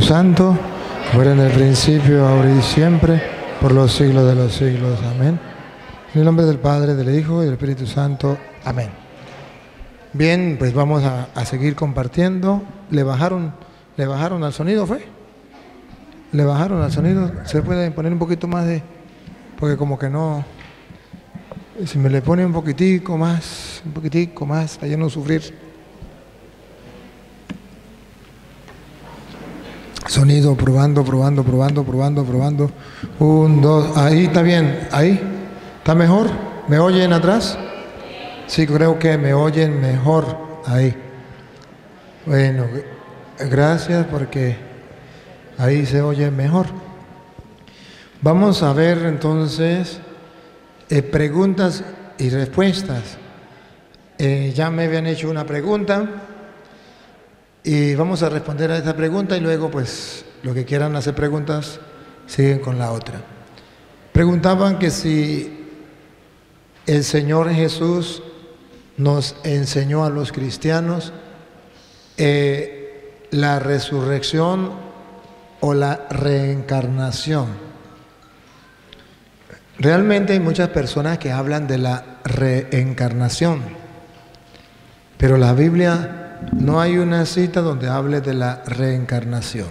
Santo, como era en el principio, ahora y siempre, por los siglos de los siglos. Amén. En el nombre del Padre, del Hijo y del Espíritu Santo. Amén. Bien, pues vamos a seguir compartiendo. ¿Le bajaron al sonido, fue? ¿Le bajaron al sonido? ¿Se puede poner un poquito más de...? Porque como que no... Si me le pone un poquitico más, para yo no sufrir. Sonido, probando. 1, 2, ahí está bien, ahí. ¿Está mejor? ¿Me oyen atrás? Sí, creo que me oyen mejor ahí. Bueno, gracias porque ahí se oye mejor. Vamos a ver entonces preguntas y respuestas. Ya me habían hecho una pregunta y vamos a responder a esta pregunta y luego pues los que quieran hacer preguntas siguen con la otra. Preguntaban que si el Señor Jesús nos enseñó a los cristianos la resurrección o la reencarnación. Realmente hay muchas personas que hablan de la reencarnación, pero la Biblia no hay una cita donde hable de la reencarnación.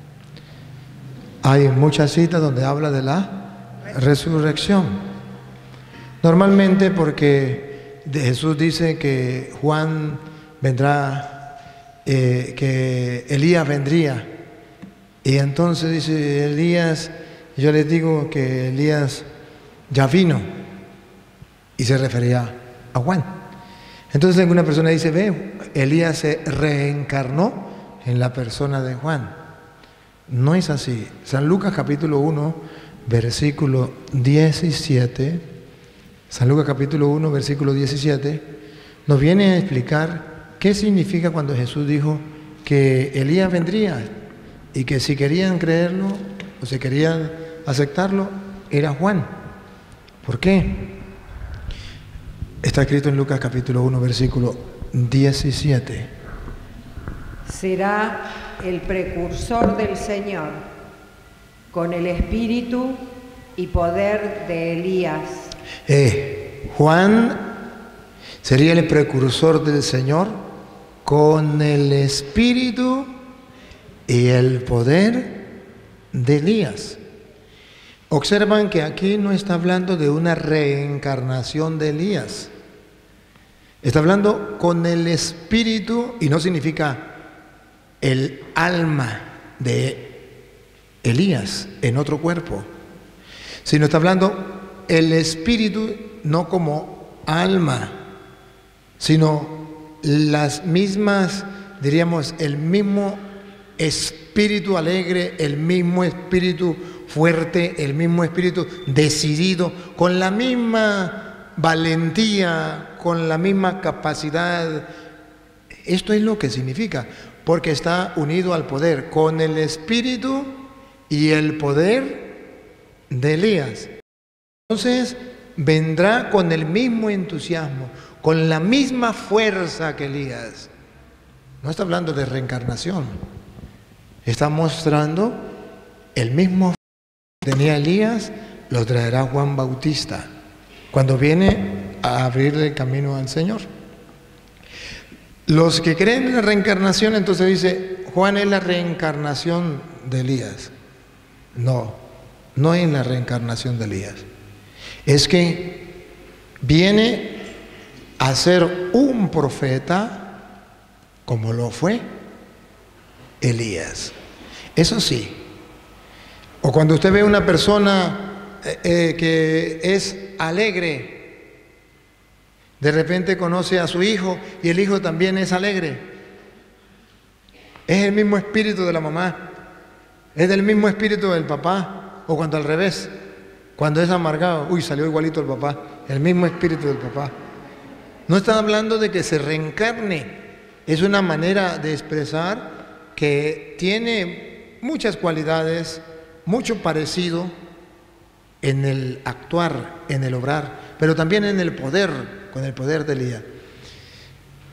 Hay muchas citas donde habla de la resurrección. Normalmente porque Jesús dice que Juan vendrá, que Elías vendría. Y entonces dice Elías, yo les digo que Elías ya vino. Y se refería a Juan. Entonces alguna persona dice, ve, Elías se reencarnó en la persona de Juan. No es así. San Lucas capítulo 1, versículo 17, San Lucas capítulo 1, versículo 17, nos viene a explicar qué significa cuando Jesús dijo que Elías vendría y que si querían creerlo o si querían aceptarlo, era Juan. ¿Por qué? Está escrito en Lucas capítulo 1, versículo 17. Será el precursor del Señor, con el espíritu y poder de Elías. Juan sería el precursor del Señor con el espíritu y el poder de Elías. Observan que aquí no está hablando de una reencarnación de Elías. Está hablando con el espíritu, y no significa el alma de Elías en otro cuerpo, sino está hablando el espíritu no como alma, sino las mismas, diríamos, el mismo espíritu alegre, el mismo espíritu fuerte, el mismo espíritu decidido, con la misma valentía, con la misma capacidad. Esto es lo que significa, porque está unido al poder, con el espíritu y el poder de Elías. Entonces vendrá con el mismo entusiasmo, con la misma fuerza que Elías. No está hablando de reencarnación, está mostrando el mismo que tenía Elías, lo traerá Juan Bautista cuando viene a abrirle el camino al Señor. Los que creen en la reencarnación, entonces dice, Juan es la reencarnación de Elías. No es la reencarnación de Elías. Es que viene a ser un profeta como lo fue Elías. Eso sí. O cuando usted ve una persona que es alegre, de repente conoce a su hijo y el hijo también es alegre. Es el mismo espíritu de la mamá, es del mismo espíritu del papá. O cuando al revés, cuando es amargado, uy, salió igualito el papá, el mismo espíritu del papá. No está hablando de que se reencarne, es una manera de expresar que tiene muchas cualidades, mucho parecido en el actuar, en el obrar, pero también en el poder, con el poder de Elías.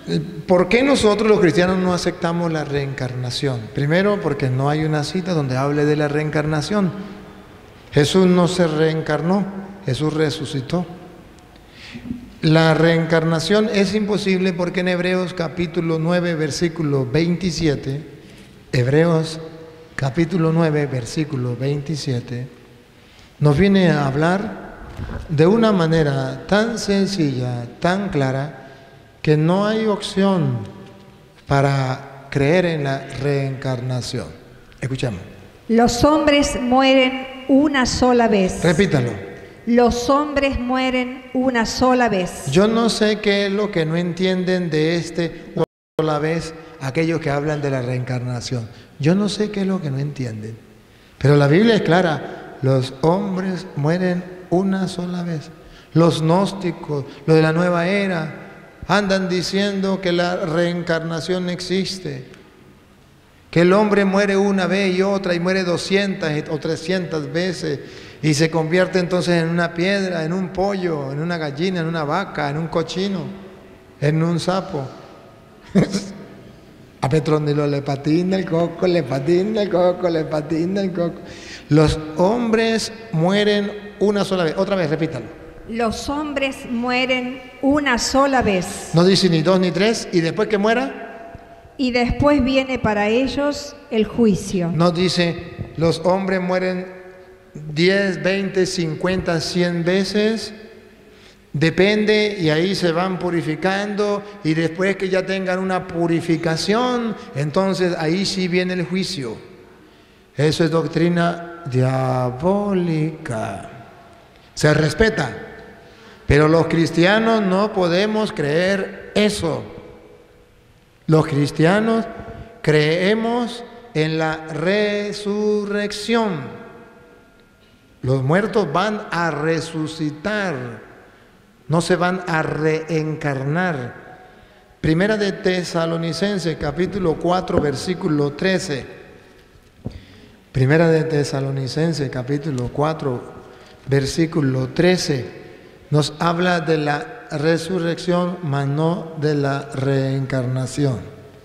¿Por qué nosotros los cristianos no aceptamos la reencarnación? Primero, porque no hay una cita donde hable de la reencarnación. Jesús no se reencarnó, Jesús resucitó. La reencarnación es imposible porque en Hebreos capítulo 9, versículo 27, Hebreos capítulo 9, versículo 27, nos viene a hablar de una manera tan sencilla, tan clara, que no hay opción para creer en la reencarnación. Escuchamos. Los hombres mueren una sola vez. Repítalo. Los hombres mueren una sola vez. Yo no sé qué es lo que no entienden de una sola vez aquellos que hablan de la reencarnación. Yo no sé qué es lo que no entienden. Pero la Biblia es clara. Los hombres mueren una sola vez. Los gnósticos, los de la nueva era, andan diciendo que la reencarnación existe, que el hombre muere una vez y otra y muere 200 o 300 veces y se convierte entonces en una piedra, en un pollo, en una gallina, en una vaca, en un cochino, en un sapo. A Petronilo le patina el coco, le patina el coco, le patina el coco. Los hombres mueren una sola vez. Otra vez, repítalo. Los hombres mueren una sola vez. No dice ni dos ni tres, y después que muera. Y después viene para ellos el juicio. No dice, los hombres mueren 10, 20, 50, 100 veces. Depende, y ahí se van purificando, y después que ya tengan una purificación, entonces ahí sí viene el juicio. Eso es doctrina diabólica. Se respeta. Pero los cristianos no podemos creer eso. Los cristianos creemos en la resurrección. Los muertos van a resucitar, no se van a reencarnar. Primera de Tesalonicenses, capítulo 4, versículo 13. Primera de Tesalonicenses, capítulo 4, versículo 13. Nos habla de la resurrección, mas no de la reencarnación.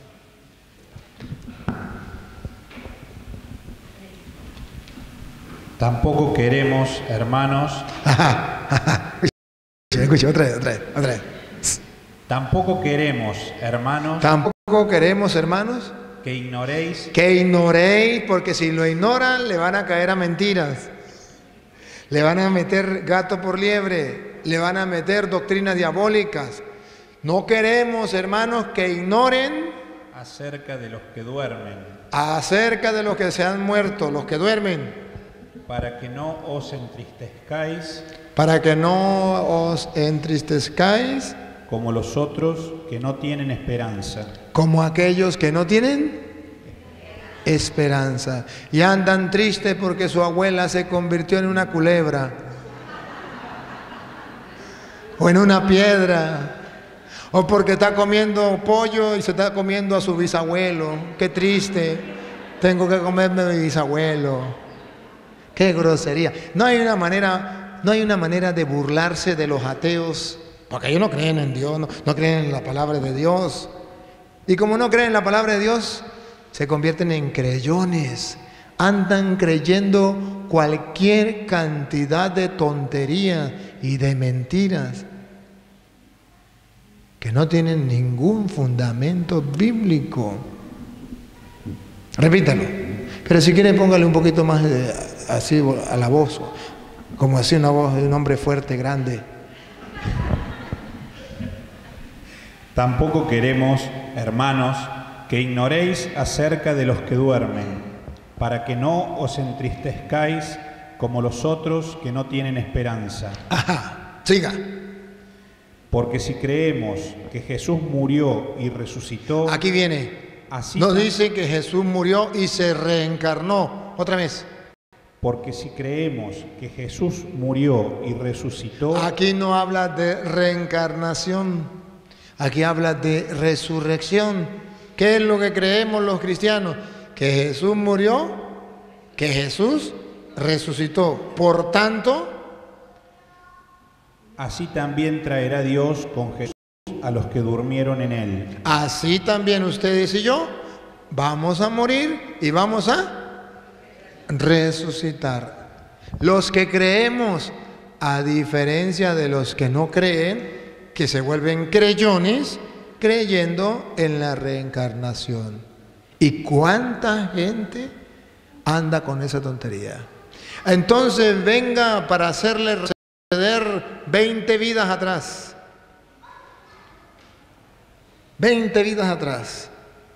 Tampoco queremos, hermanos. Escucha, otra vez. Tampoco queremos, hermanos. Tampoco queremos, hermanos, que ignoréis. Que ignoréis, porque si lo ignoran, le van a caer a mentiras. Le van a meter gato por liebre. Le van a meter doctrinas diabólicas. No queremos, hermanos, que ignoren acerca de los que duermen. Acerca de los que se han muerto, los que duermen. Para que no os entristezcáis. Para que no os entristezcáis. Como los otros que no tienen esperanza. Como aquellos que no tienen esperanza. Y andan tristes porque su abuela se convirtió en una culebra. O en una piedra, o porque está comiendo pollo y se está comiendo a su bisabuelo. Qué triste, tengo que comerme a mi bisabuelo. Qué grosería. No hay una manera de burlarse de los ateos, porque ellos no creen en Dios, no creen en la palabra de Dios. Y como no creen en la palabra de Dios, se convierten en creyones. Andan creyendo cualquier cantidad de tontería y de mentiras que no tienen ningún fundamento bíblico. Repítalo. Pero si quiere póngale un poquito más así a la voz, como así una voz de un hombre fuerte, grande. Tampoco queremos, hermanos, que ignoréis acerca de los que duermen, para que no os entristezcáis como los otros que no tienen esperanza. Ajá, siga. Porque si creemos que Jesús murió y resucitó... Aquí viene. Nos dice que Jesús murió y se reencarnó. Otra vez. Porque si creemos que Jesús murió y resucitó... Aquí no habla de reencarnación. Aquí habla de resurrección. ¿Qué es lo que creemos los cristianos? Que Jesús murió, que Jesús resucitó. Por tanto... Así también traerá Dios con Jesús a los que durmieron en él. Así también ustedes y yo vamos a morir y vamos a resucitar. Los que creemos, a diferencia de los que no creen, que se vuelven creyones, creyendo en la reencarnación. ¿Y cuánta gente anda con esa tontería? Entonces venga para hacerle retroceder 20 vidas atrás. 20 vidas atrás.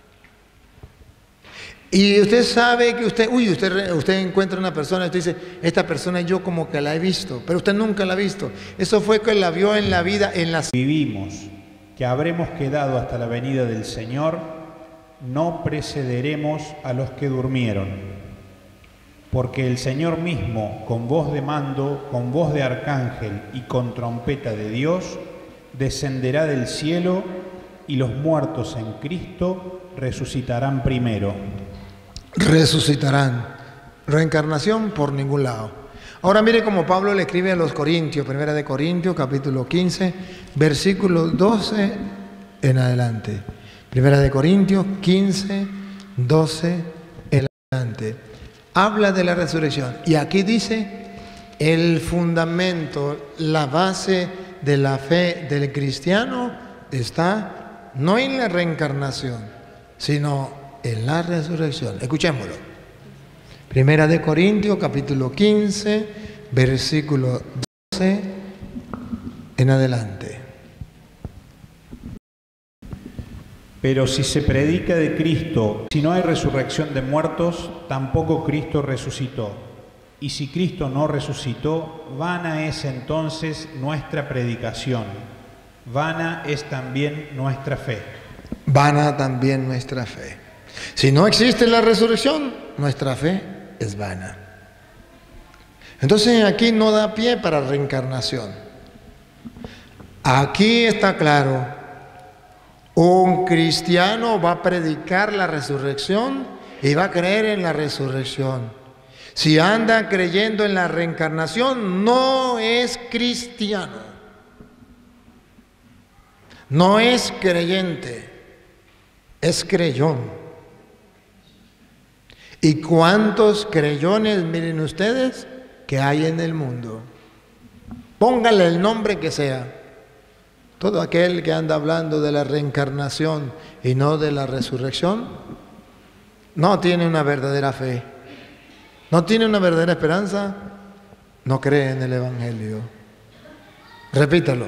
Y usted sabe que usted encuentra una persona y usted dice, esta persona yo como que la he visto, pero usted nunca la ha visto. Eso fue que la vio en la vida, en las... Vivimos, que habremos quedado hasta la venida del Señor, no precederemos a los que durmieron. Porque el Señor mismo, con voz de mando, con voz de arcángel y con trompeta de Dios, descenderá del cielo y los muertos en Cristo resucitarán primero. Resucitarán. Reencarnación por ningún lado. Ahora mire cómo Pablo le escribe a los Corintios, 1 Corintios, capítulo 15, versículo 12 en adelante. 1 Corintios 15, 12 en adelante. Habla de la resurrección. Y aquí dice, el fundamento, la base de la fe del cristiano está no en la reencarnación, sino en la resurrección. Escuchémoslo. 1 Corintios, capítulo 15, versículo 12 en adelante. Pero si se predica de Cristo, si no hay resurrección de muertos, tampoco Cristo resucitó. Y si Cristo no resucitó, vana es entonces nuestra predicación, vana es también nuestra fe. Vana también nuestra fe. Si no existe la resurrección, nuestra fe es vana. Entonces aquí no da pie para reencarnación. Aquí está claro, un cristiano va a predicar la resurrección y va a creer en la resurrección. Si anda creyendo en la reencarnación, no es cristiano, no es creyente, es creyón. ¿Y cuántos creyones, miren ustedes, que hay en el mundo? Póngale el nombre que sea. Todo aquel que anda hablando de la reencarnación y no de la resurrección, no tiene una verdadera fe, no tiene una verdadera esperanza, no cree en el Evangelio. Repítalo.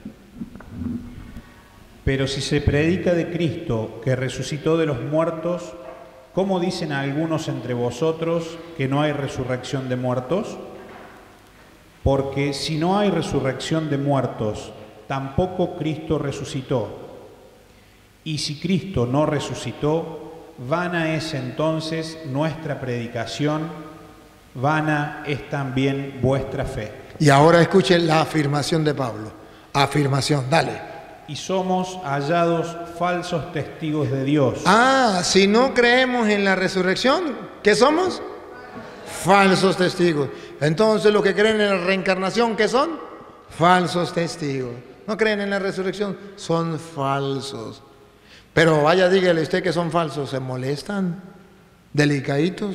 Pero si se predica de Cristo, que resucitó de los muertos, ¿cómo dicen algunos entre vosotros que no hay resurrección de muertos? Porque si no hay resurrección de muertos, tampoco Cristo resucitó. Y si Cristo no resucitó, vana es entonces nuestra predicación, vana es también vuestra fe. Y ahora escuchen la afirmación de Pablo. Afirmación, dale. Y somos hallados falsos testigos de Dios. Si no creemos en la resurrección, ¿qué somos? Falsos testigos. Entonces los que creen en la reencarnación, ¿qué son? Falsos testigos. No creen en la resurrección, son falsos. Pero vaya, dígale usted que son falsos, ¿se molestan? Delicaditos,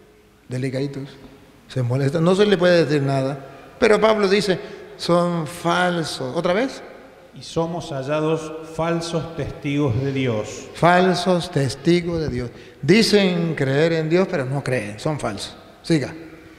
se molestan, no se le puede decir nada. Pero Pablo dice, son falsos. ¿Otra vez? Y somos hallados falsos testigos de Dios. Falsos testigos de Dios. Dicen creer en Dios, pero no creen, son falsos. Siga.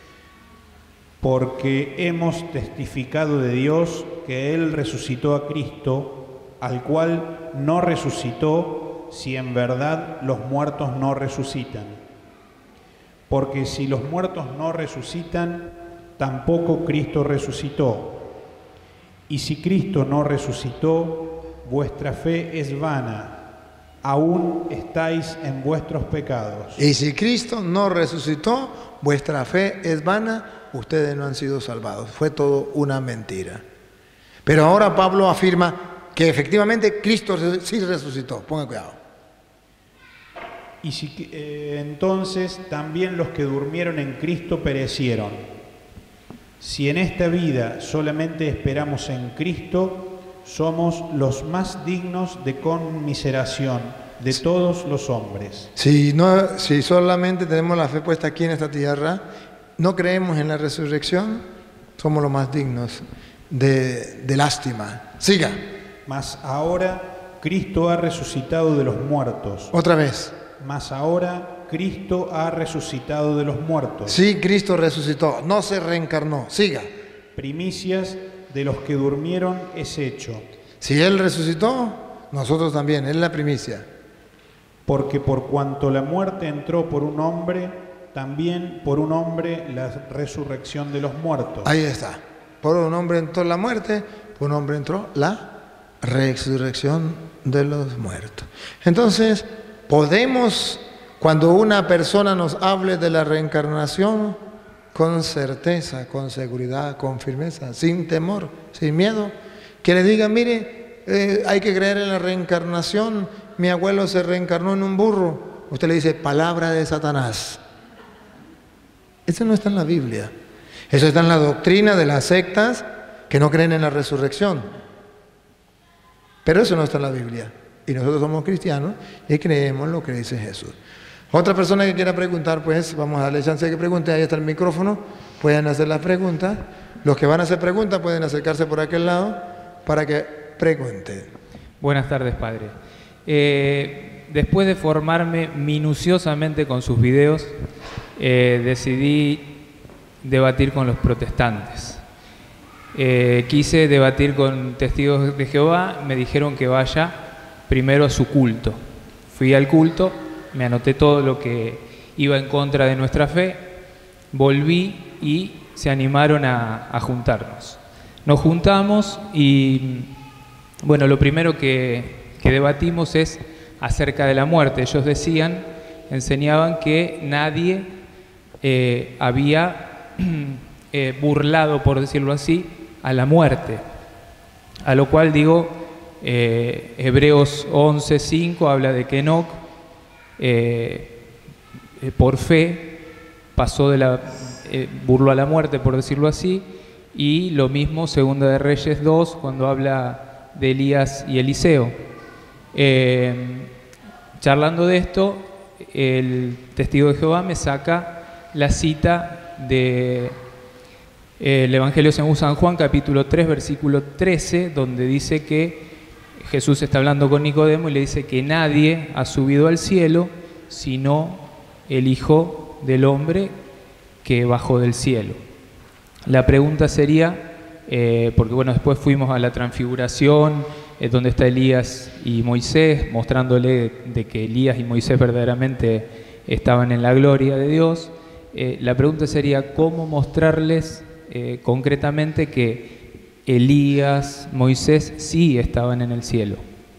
Porque hemos testificado de Dios que Él resucitó a Cristo, al cual no resucitó, si en verdad los muertos no resucitan. Porque si los muertos no resucitan, tampoco Cristo resucitó. Y si Cristo no resucitó, vuestra fe es vana, aún estáis en vuestros pecados. Y si Cristo no resucitó, vuestra fe es vana, ustedes no han sido salvados. Fue todo una mentira. Pero ahora Pablo afirma que efectivamente Cristo sí resucitó. Ponga cuidado. Y si, entonces también los que durmieron en Cristo perecieron. Si en esta vida solamente esperamos en Cristo, somos los más dignos de conmiseración de todos los hombres. Si solamente tenemos la fe puesta aquí en esta tierra, no creemos en la resurrección, somos los más dignos de lástima. Siga. Mas ahora Cristo ha resucitado de los muertos. Otra vez. Mas ahora Cristo ha resucitado de los muertos. Sí, Cristo resucitó, no se reencarnó. Siga. Primicias de los que durmieron es hecho. Si Él resucitó, nosotros también, Él es la primicia. Porque por cuanto la muerte entró por un hombre, también por un hombre la resurrección de los muertos. Ahí está. Por un hombre entró la muerte, por un hombre entró la resurrección de los muertos. Entonces, podemos, cuando una persona nos hable de la reencarnación, con certeza, con seguridad, con firmeza, sin temor, sin miedo, que le diga, mire, hay que creer en la reencarnación, mi abuelo se reencarnó en un burro. Usted le dice, palabra de Satanás. Eso no está en la Biblia. Eso está en la doctrina de las sectas que no creen en la resurrección. Pero eso no está en la Biblia. Y nosotros somos cristianos y creemos lo que dice Jesús. Otra persona que quiera preguntar, pues vamos a darle chance de que pregunte. Ahí está el micrófono. Pueden hacer las preguntas. Los que van a hacer preguntas pueden acercarse por aquel lado para que pregunten. Buenas tardes, padre. Después de formarme minuciosamente con sus videos, decidí debatir con los protestantes. Quise debatir con testigos de Jehová, me dijeron que vaya primero a su culto. Fui al culto, me anoté todo lo que iba en contra de nuestra fe, volví y se animaron a juntarnos. Nos juntamos y, bueno, lo primero que debatimos es acerca de la muerte. Ellos enseñaban que nadie había burlado, por decirlo así, a la muerte. A lo cual digo, Hebreos 11:5 habla de que Enoc, por fe, pasó burló a la muerte, por decirlo así, y lo mismo Segunda de Reyes 2, cuando habla de Elías y Eliseo. Charlando de esto, el testigo de Jehová me saca la cita de el Evangelio según San Juan, capítulo 3, versículo 13, donde dice que Jesús está hablando con Nicodemo y le dice que nadie ha subido al cielo sino el Hijo del Hombre que bajó del cielo. La pregunta sería, porque bueno, después fuimos a la transfiguración, donde está Elías y Moisés, mostrándole de que Elías y Moisés verdaderamente estaban en la gloria de Dios. La pregunta sería, ¿cómo mostrarles concretamente que Elías, Moisés sí estaban en el cielo?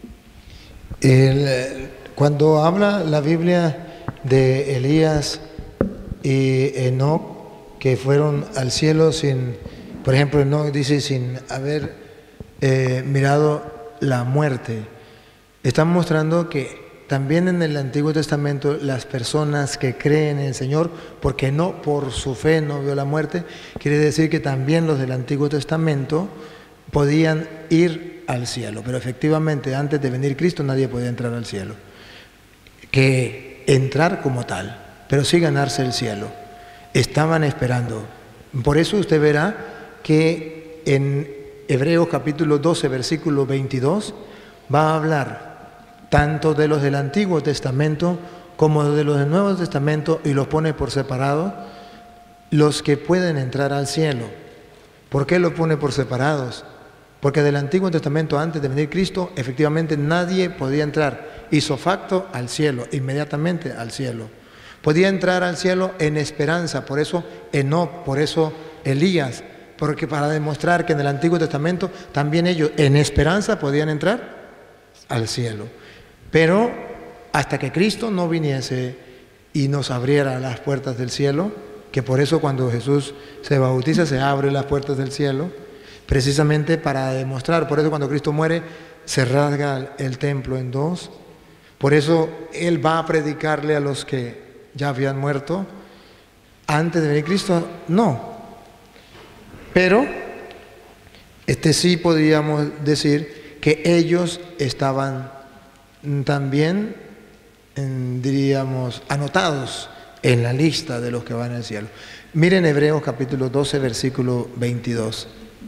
Cuando habla la Biblia de Elías y Enoc, que fueron al cielo sin, por ejemplo, Enoc dice sin haber mirado la muerte, están mostrando que también en el Antiguo Testamento las personas que creen en el Señor, porque no por su fe no vio la muerte, quiere decir que también los del Antiguo Testamento podían ir al cielo, pero efectivamente antes de venir Cristo nadie podía entrar al cielo, que entrar como tal, pero sí ganarse el cielo. Estaban esperando. Por eso usted verá que en Hebreos capítulo 12, versículo 22, va a hablar tanto de los del Antiguo Testamento como de los del Nuevo Testamento y los pone por separado, los que pueden entrar al cielo. ¿Por qué los pone por separados? Porque del Antiguo Testamento, antes de venir Cristo, efectivamente nadie podía entrar ipso facto al cielo, inmediatamente al cielo. Podía entrar al cielo en esperanza, por eso Enoc, por eso Elías, porque para demostrar que en el Antiguo Testamento también ellos en esperanza podían entrar al cielo. Pero hasta que Cristo no viniese y nos abriera las puertas del cielo, que por eso cuando Jesús se bautiza se abren las puertas del cielo, precisamente para demostrar, por eso cuando Cristo muere se rasga el templo en dos, por eso Él va a predicarle a los que ya habían muerto. Antes de venir Cristo, no. Pero sí podríamos decir que ellos estaban también, diríamos, anotados en la lista de los que van al cielo. Miren Hebreos capítulo 12, versículo 22.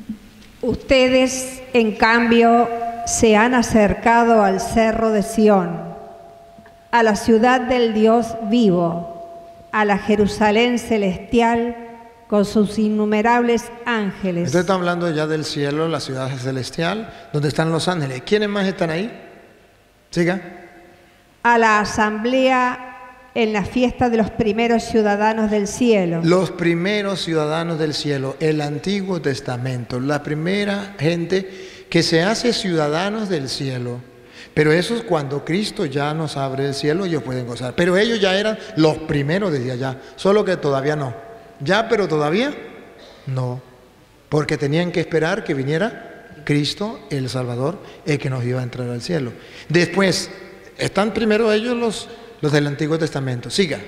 Ustedes, en cambio, se han acercado al cerro de Sión, a la ciudad del Dios vivo, a la Jerusalén celestial con sus innumerables ángeles. Entonces está hablando ya del cielo, la ciudad celestial, donde están los ángeles. ¿Quiénes más están ahí? Siga. A la asamblea en la fiesta de los primeros ciudadanos del cielo. Los primeros ciudadanos del cielo, el Antiguo Testamento, la primera gente que se hace ciudadanos del cielo. Pero eso es cuando Cristo ya nos abre el cielo, ellos pueden gozar. Pero ellos ya eran los primeros desde allá, solo que todavía no. Ya, pero todavía no. Porque tenían que esperar que viniera Cristo, el Salvador, el que nos iba a entrar al cielo. Después, están primero ellos los del Antiguo Testamento. Siga.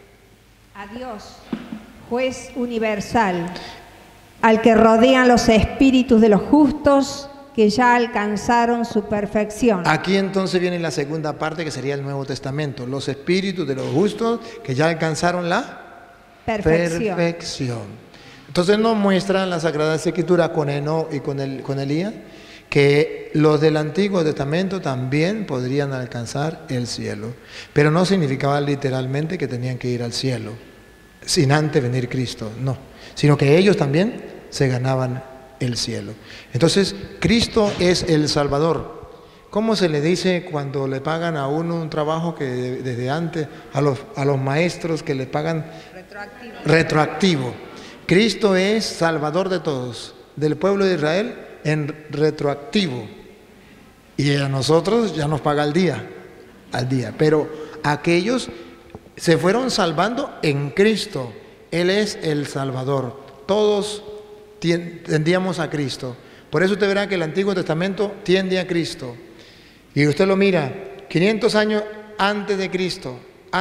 A Dios, juez universal, al que rodean los espíritus de los justos que ya alcanzaron su perfección. Aquí entonces viene la segunda parte, que sería el Nuevo Testamento. Los espíritus de los justos que ya alcanzaron la perfección. Entonces nos muestra la Sagrada Escritura con Enoc y con Elías que los del Antiguo Testamento también podrían alcanzar el cielo, pero no significaba literalmente que tenían que ir al cielo sin antes venir Cristo, no, sino que ellos también se ganaban el cielo. Entonces Cristo es el Salvador. ¿Cómo se le dice cuando le pagan a uno un trabajo que desde antes, a los maestros que le pagan retroactivo? Cristo es Salvador de todos, del pueblo de Israel, en retroactivo, y a nosotros ya nos paga al día, pero aquellos se fueron salvando en Cristo. Él es el Salvador, todos tendíamos a Cristo. Por eso usted verá que el Antiguo Testamento tiende a Cristo, y usted lo mira, 500 años antes de Cristo,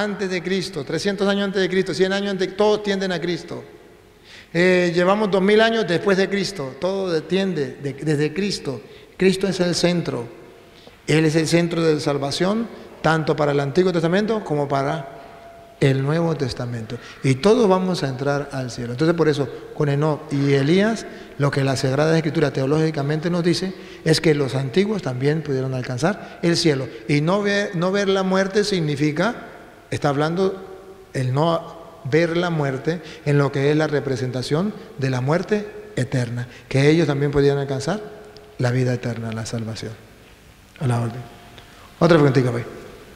300 años antes de Cristo, 100 años antes, todos tienden a Cristo. Llevamos 2000 años después de Cristo, todo tiende desde Cristo. Cristo es el centro, Él es el centro de salvación, tanto para el Antiguo Testamento como para el Nuevo Testamento. Y todos vamos a entrar al cielo. Entonces por eso, con Enoc y Elías, lo que la Sagrada Escritura teológicamente nos dice es que los antiguos también pudieron alcanzar el cielo. Y no ver la muerte significa, está hablando el no ver la muerte en lo que es la representación de la muerte eterna, que ellos también podían alcanzar la vida eterna, la salvación. A la orden. Otra preguntita, pues.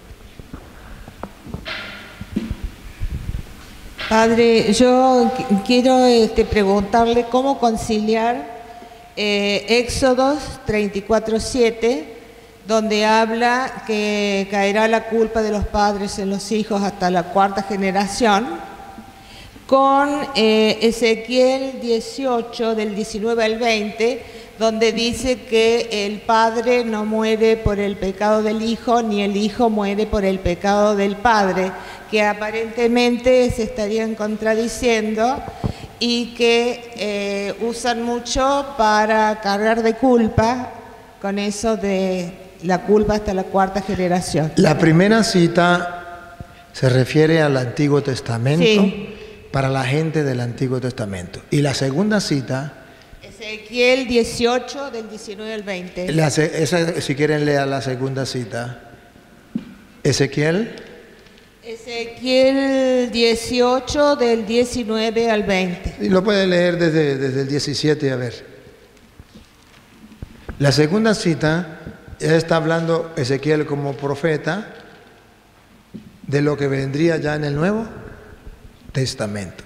Padre, yo quiero preguntarle cómo conciliar Éxodos 34:7, donde habla que caerá la culpa de los padres en los hijos hasta la cuarta generación, con Ezequiel 18, del 19 al 20, donde dice que el padre no muere por el pecado del hijo, ni el hijo muere por el pecado del padre, que aparentemente se estarían contradiciendo y que usan mucho para cargar de culpa con eso de la culpa hasta la cuarta generación. La primera cita se refiere al Antiguo Testamento, sí, para la gente del Antiguo Testamento. Y la segunda cita, Ezequiel 18, del 19 al 20. Esa, si quieren, lea la segunda cita. Ezequiel 18, del 19 al 20. Y lo puede leer desde el 17, a ver. La segunda cita, está hablando Ezequiel como profeta de lo que vendría ya en el Nuevo Testamento.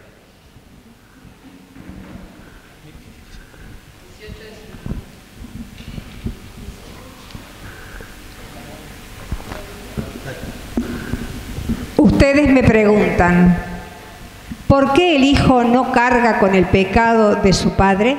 Ustedes me preguntan, ¿por qué el hijo no carga con el pecado de su padre?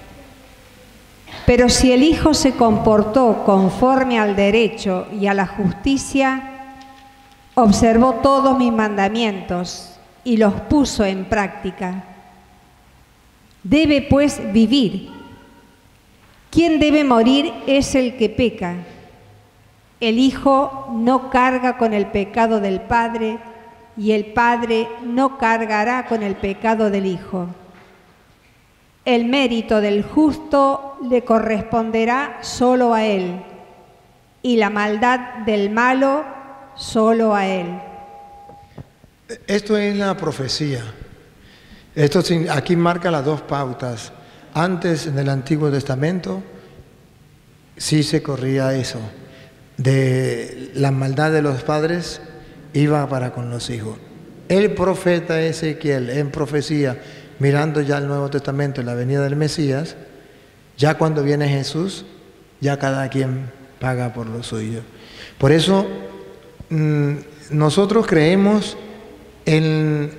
Pero si el hijo se comportó conforme al derecho y a la justicia, observó todos mis mandamientos y los puso en práctica, debe pues vivir. Quien debe morir es el que peca. El Hijo no carga con el pecado del Padre, y el Padre no cargará con el pecado del Hijo. El mérito del justo le corresponderá solo a él, y la maldad del malo solo a él. Esto es la profecía. Aquí marca las dos pautas. Antes, en el Antiguo Testamento, sí se corría eso, de la maldad de los padres iba para con los hijos. El profeta Ezequiel, en profecía, mirando ya el Nuevo Testamento, en la venida del Mesías, ya cuando viene Jesús, ya cada quien paga por lo suyo. Por eso, nosotros creemos en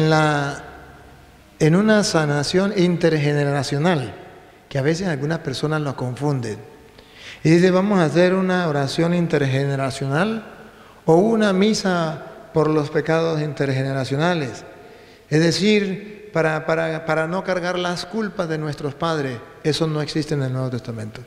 una sanación intergeneracional, que a veces algunas personas lo confunden. Y dice, vamos a hacer una oración intergeneracional o una misa por los pecados intergeneracionales. Es decir, para no cargar las culpas de nuestros padres. Eso no existe en el Nuevo Testamento.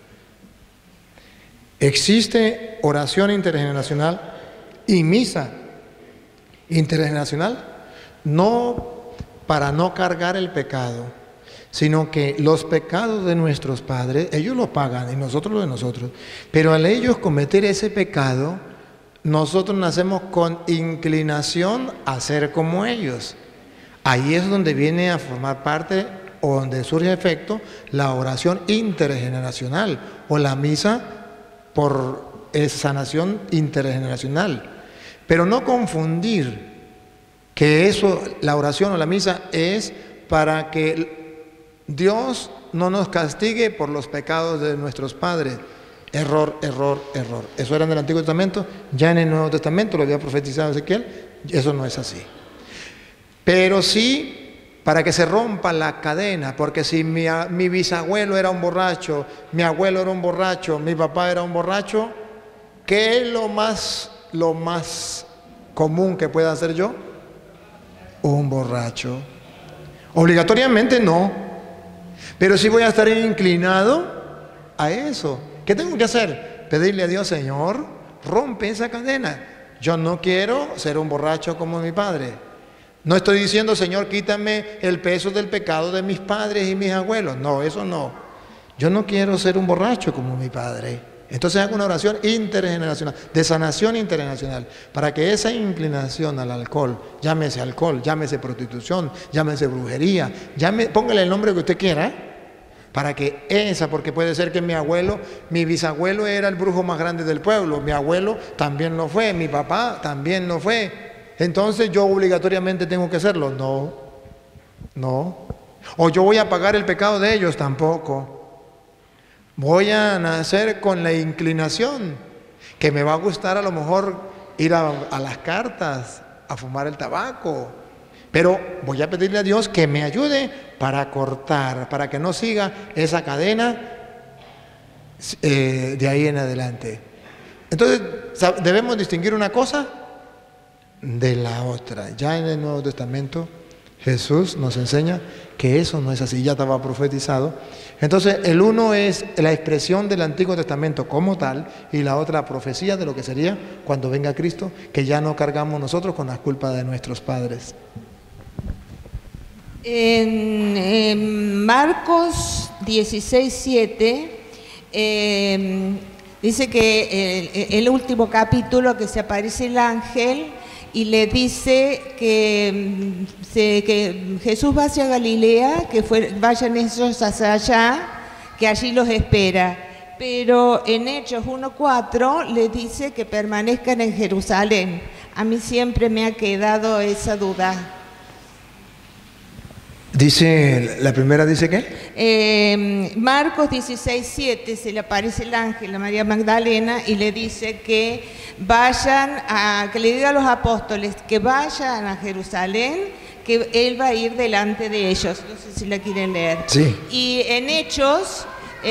Existe oración intergeneracional y misa intergeneracional, no para no cargar el pecado, sino que los pecados de nuestros padres, ellos lo pagan y nosotros lo de nosotros. Pero al ellos cometer ese pecado, nosotros nacemos con inclinación a ser como ellos. Ahí es donde viene a formar parte o donde surge efecto la oración intergeneracional o la misa por sanación intergeneracional. Pero no confundir que eso, la oración o la misa, es para que Dios no nos castigue por los pecados de nuestros padres. Error, error, error. Eso era en el Antiguo Testamento, ya en el Nuevo Testamento lo había profetizado Ezequiel, eso no es así. Pero sí para que se rompa la cadena, porque si mi bisabuelo era un borracho, mi abuelo era un borracho, mi papá era un borracho, ¿qué es lo más común que pueda hacer yo? Un borracho. Obligatoriamente no, pero sí voy a estar inclinado a eso. ¿Qué tengo que hacer? Pedirle a Dios, Señor, rompe esa cadena. Yo no quiero ser un borracho como mi padre. No estoy diciendo, Señor, quítame el peso del pecado de mis padres y mis abuelos. No, eso no. Yo no quiero ser un borracho como mi padre. Entonces hago una oración intergeneracional, de sanación intergeneracional, para que esa inclinación al alcohol, llámese prostitución, llámese brujería, póngale el nombre que usted quiera, para que porque puede ser que mi bisabuelo era el brujo más grande del pueblo, mi abuelo también lo fue, mi papá también lo fue, entonces yo obligatoriamente tengo que hacerlo. No. O yo voy a pagar el pecado de ellos, tampoco. Voy a nacer con la inclinación, que me va a gustar a lo mejor ir a las cartas, a fumar el tabaco, pero voy a pedirle a Dios que me ayude para cortar, para que no siga esa cadena de ahí en adelante. Entonces debemos distinguir una cosa de la otra. Ya en el Nuevo Testamento Jesús nos enseña que eso no es así, ya estaba profetizado. Entonces el uno es la expresión del Antiguo Testamento como tal, y la otra profecía de lo que sería cuando venga Cristo, que ya no cargamos nosotros con las culpas de nuestros padres. En Marcos 16:7 dice que el último capítulo, que se aparece el ángel y le dice que Jesús va hacia Galilea, vayan ellos hacia allá, que allí los espera. Pero en Hechos 1:4 le dice que permanezcan en Jerusalén. A mí siempre me ha quedado esa duda. Dice, la primera dice ¿qué? Marcos 16:7 se le aparece el ángel a María Magdalena y le dice que que le diga a los apóstoles que vayan a Jerusalén, que él va a ir delante de ellos. No sé si la quieren leer. Sí. Y en Hechos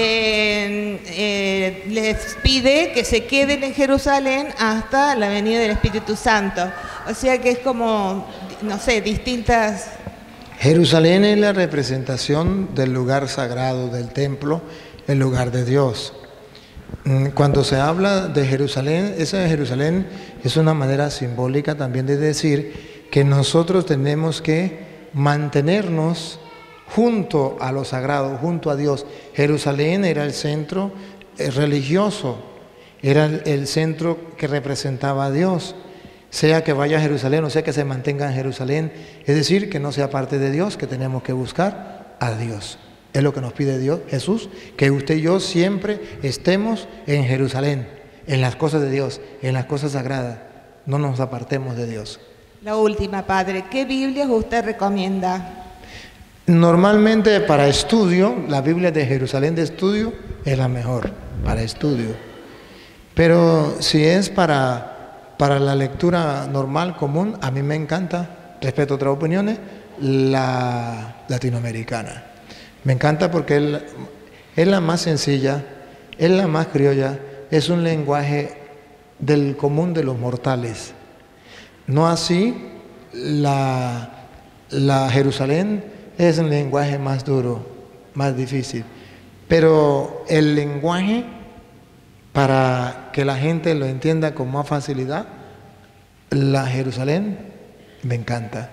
les pide que se queden en Jerusalén hasta la venida del Espíritu Santo. O sea que es como, no sé, distintas... Jerusalén es la representación del lugar sagrado del templo, el lugar de Dios. Cuando se habla de Jerusalén, esa de Jerusalén es una manera simbólica también de decir que nosotros tenemos que mantenernos junto a lo sagrado, junto a Dios. Jerusalén era el centro religioso, era el centro que representaba a Dios. Sea que vaya a Jerusalén o sea que se mantenga en Jerusalén, es decir, que no sea parte de Dios, que tenemos que buscar a Dios. Es lo que nos pide Dios, Jesús, que usted y yo siempre estemos en Jerusalén, en las cosas de Dios, en las cosas sagradas. No nos apartemos de Dios. La última, Padre, ¿qué Biblias usted recomienda? Normalmente para estudio, la Biblia de Jerusalén de estudio es la mejor para estudio. Pero si es para la lectura normal, común, a mí me encanta, respeto otras opiniones, la latinoamericana. Me encanta porque es la más sencilla, es la más criolla, es un lenguaje del común de los mortales. No así la Jerusalén es un lenguaje más duro, más difícil. Pero el lenguaje, para que la gente lo entienda con más facilidad, la Jerusalén me encanta.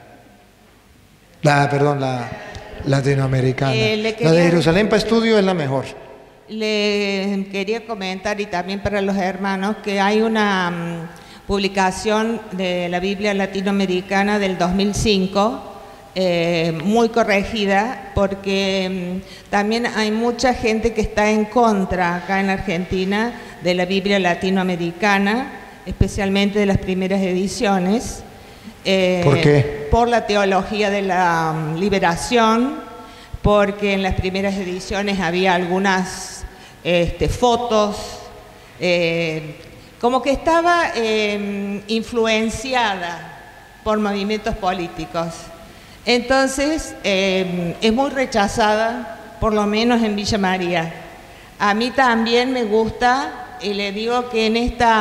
La latinoamericana. La de Jerusalén para estudio es la mejor. Le quería comentar, y también para los hermanos, que hay una publicación de la Biblia latinoamericana del 2005, muy corregida, porque también hay mucha gente que está en contra acá en Argentina de la Biblia latinoamericana, especialmente de las primeras ediciones. ¿Por qué? Por la teología de la liberación, porque en las primeras ediciones había algunas fotos, como que estaba influenciada por movimientos políticos. Entonces, es muy rechazada, por lo menos en Villa María. A mí también me gusta, y le digo que en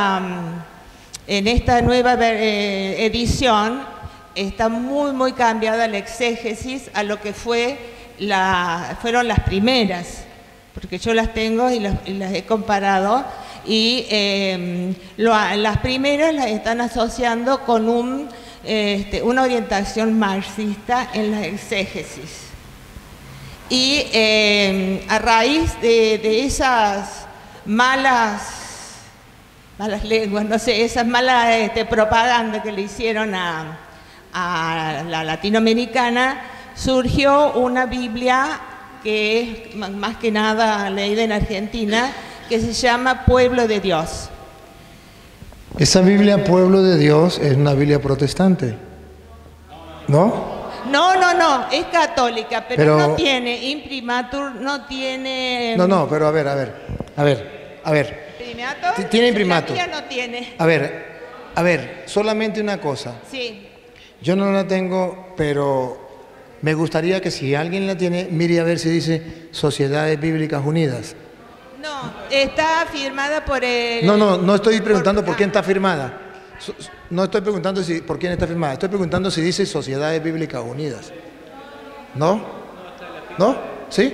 esta nueva edición está muy cambiada la exégesis a lo que fueron las primeras, porque yo las tengo y las he comparado, y las primeras las están asociando con una orientación marxista en la exégesis. Y a raíz de esas malas lenguas, no sé, esas malas propaganda que le hicieron a la latinoamericana, surgió una Biblia que es más que nada leída en Argentina, que se llama Pueblo de Dios. Esa Biblia, Pueblo de Dios, es una Biblia protestante, ¿no? No, es católica, pero no tiene imprimatur, no tiene... No, pero a ver. ¿Imprimatur? Tiene imprimatur. La mía no tiene. A ver, solamente una cosa. Sí. Yo no la tengo, pero me gustaría que si alguien la tiene, mire a ver si dice Sociedades Bíblicas Unidas. No, está firmada por el... No estoy preguntando por quién está firmada. No estoy preguntando por quién está firmada. Estoy preguntando si dice Sociedades Bíblicas Unidas. ¿No? ¿No? ¿Sí?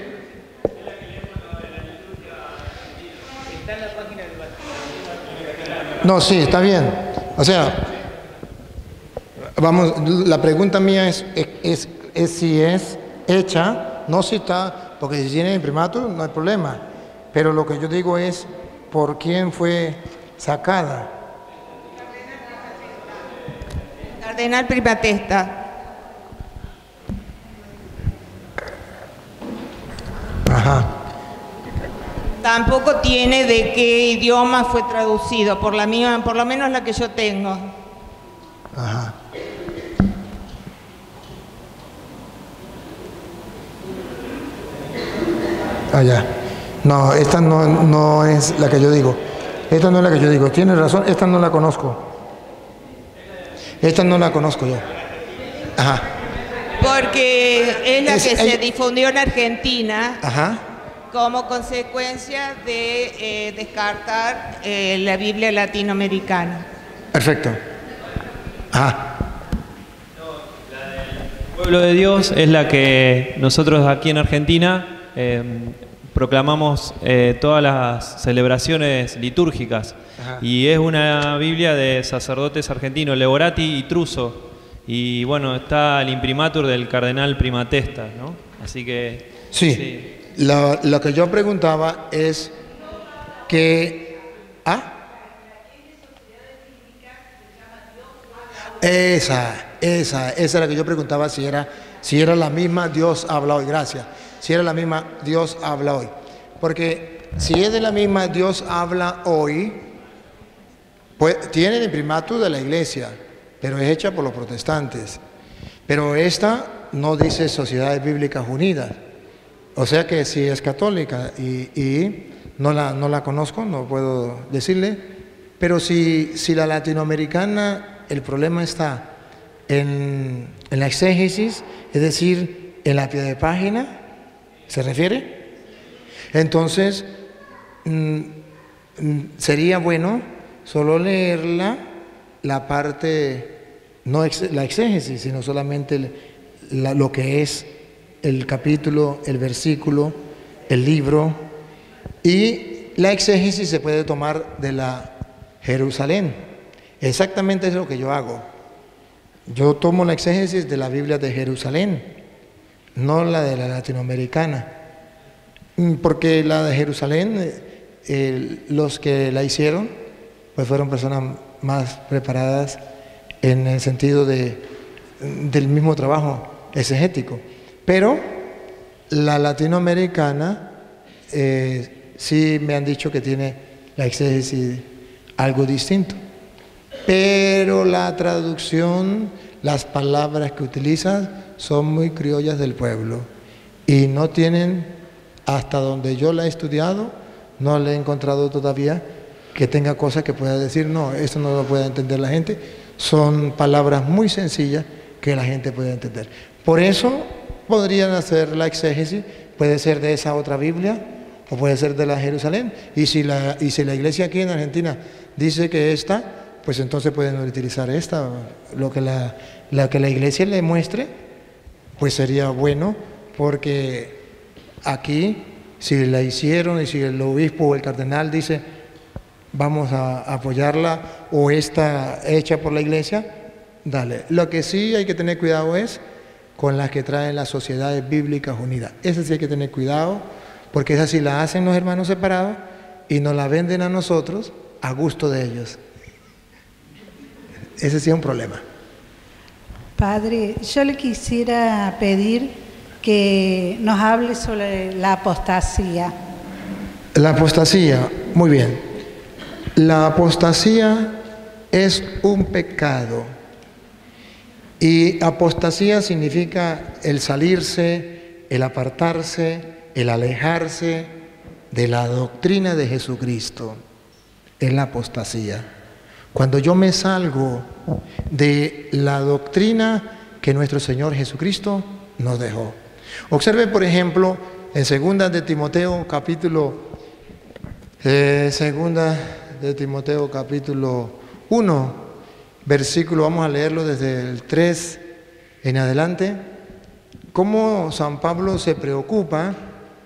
No, sí, está bien. O sea, vamos, la pregunta mía es si es hecha, no si está, porque si tiene imprimatur no hay problema. Pero lo que yo digo es, ¿por quién fue sacada? Cardenal Primatesta. Ajá. Tampoco tiene de qué idioma fue traducido, por lo menos la que yo tengo. Ajá. Ya. No, esta no es la que yo digo. Esta no es la que yo digo. Tienes razón, esta no la conozco. Esta no la conozco yo. Ajá. Porque es la que se difundió en Argentina. Ajá. Como consecuencia de descartar la Biblia latinoamericana. Perfecto. Ajá. La del Pueblo de Dios es la que nosotros aquí en Argentina proclamamos todas las celebraciones litúrgicas. Ajá. Y es una Biblia de sacerdotes argentinos, Leborati y Truso. Y bueno, está el imprimatur del cardenal Primatesta, ¿no? Así que... Sí. Lo que yo preguntaba es que... ¿Ah? Esa era la que yo preguntaba si era la misma Dios habla hoy, gracias. Si era la misma Dios habla hoy. Porque si es de la misma Dios habla hoy, pues tiene el imprimatur de la iglesia, pero es hecha por los protestantes. Pero esta no dice Sociedades Bíblicas Unidas. O sea que si es católica y no la conozco, no puedo decirle, pero si la latinoamericana... El problema está en la exégesis, es decir, en la pie de página, ¿se refiere? Entonces, sería bueno solo leerla, la parte, no la exégesis, sino solamente lo que es el capítulo, el versículo, el libro, y la exégesis se puede tomar de la Jerusalén. Exactamente es lo que yo hago. Yo tomo la exégesis de la Biblia de Jerusalén, no la de la latinoamericana. Porque la de Jerusalén, los que la hicieron, pues fueron personas más preparadas en el sentido del mismo trabajo exegético. Pero la latinoamericana, sí me han dicho que tiene la exégesis algo distinto. Pero la traducción, las palabras que utilizan son muy criollas del pueblo y no tienen, hasta donde yo la he estudiado, no le he encontrado todavía que tenga cosas que pueda decir, no, esto no lo puede entender la gente. Son palabras muy sencillas que la gente puede entender. Por eso podrían hacer la exégesis, puede ser de esa otra Biblia o puede ser de la Jerusalén. Y si la iglesia aquí en Argentina dice que esta, pues entonces pueden utilizar esta, lo que la iglesia le muestre, pues sería bueno, porque aquí, si la hicieron y si el obispo o el cardenal dice, vamos a apoyarla, o está hecha por la iglesia, dale. Lo que sí hay que tener cuidado es con las que traen las Sociedades Bíblicas Unidas. Esa sí hay que tener cuidado, porque esa sí la hacen los hermanos separados y nos la venden a nosotros a gusto de ellos. Ese sí es un problema. Padre, yo le quisiera pedir que nos hable sobre la apostasía. La apostasía, muy bien. La apostasía es un pecado. Y apostasía significa el salirse, el apartarse, el alejarse de la doctrina de Jesucristo. Es la apostasía. Cuando yo me salgo de la doctrina que nuestro Señor Jesucristo nos dejó. Observe, por ejemplo, en 2 de Timoteo capítulo 1, versículo, vamos a leerlo desde el 3 en adelante, cómo San Pablo se preocupa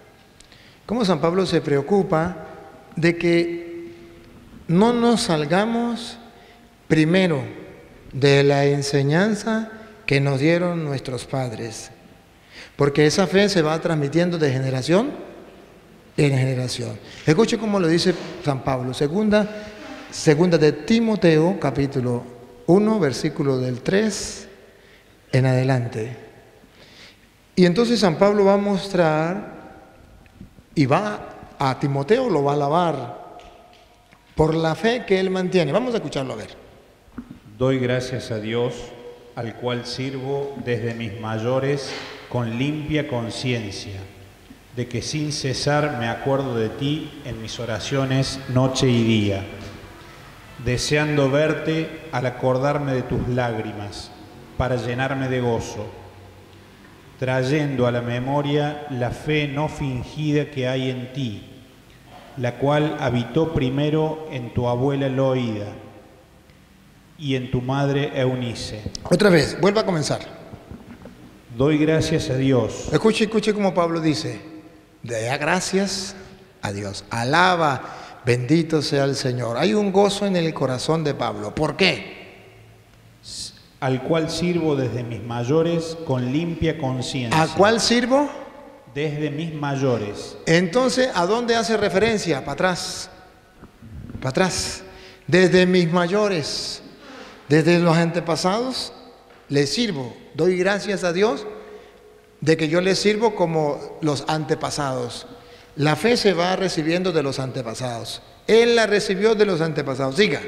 de que no nos salgamos primero de la enseñanza que nos dieron nuestros padres, porque esa fe se va transmitiendo de generación en generación. Escuche cómo lo dice San Pablo, segunda de Timoteo, capítulo 1, versículo del 3 en adelante. Y entonces San Pablo va a mostrar y va a Timoteo, lo va a alabar por la fe que él mantiene. Vamos a escucharlo a ver. Doy gracias a Dios, al cual sirvo desde mis mayores con limpia conciencia, de que sin cesar me acuerdo de ti en mis oraciones noche y día, deseando verte al acordarme de tus lágrimas, para llenarme de gozo, trayendo a la memoria la fe no fingida que hay en ti, la cual habitó primero en tu abuela Loida y en tu madre Eunice. Otra vez, vuelva a comenzar. Doy gracias a Dios. Escuche cómo Pablo dice, Da gracias a Dios. Alaba, bendito sea el Señor. Hay un gozo en el corazón de Pablo. ¿Por qué? Al cual sirvo desde mis mayores con limpia conciencia. ¿A cuál sirvo? Desde mis mayores. Entonces, ¿a dónde hace referencia? Para atrás. Para atrás. Desde mis mayores, desde los antepasados, les sirvo. Doy gracias a Dios de que yo les sirvo como los antepasados. La fe se va recibiendo de los antepasados. Él la recibió de los antepasados. Siga.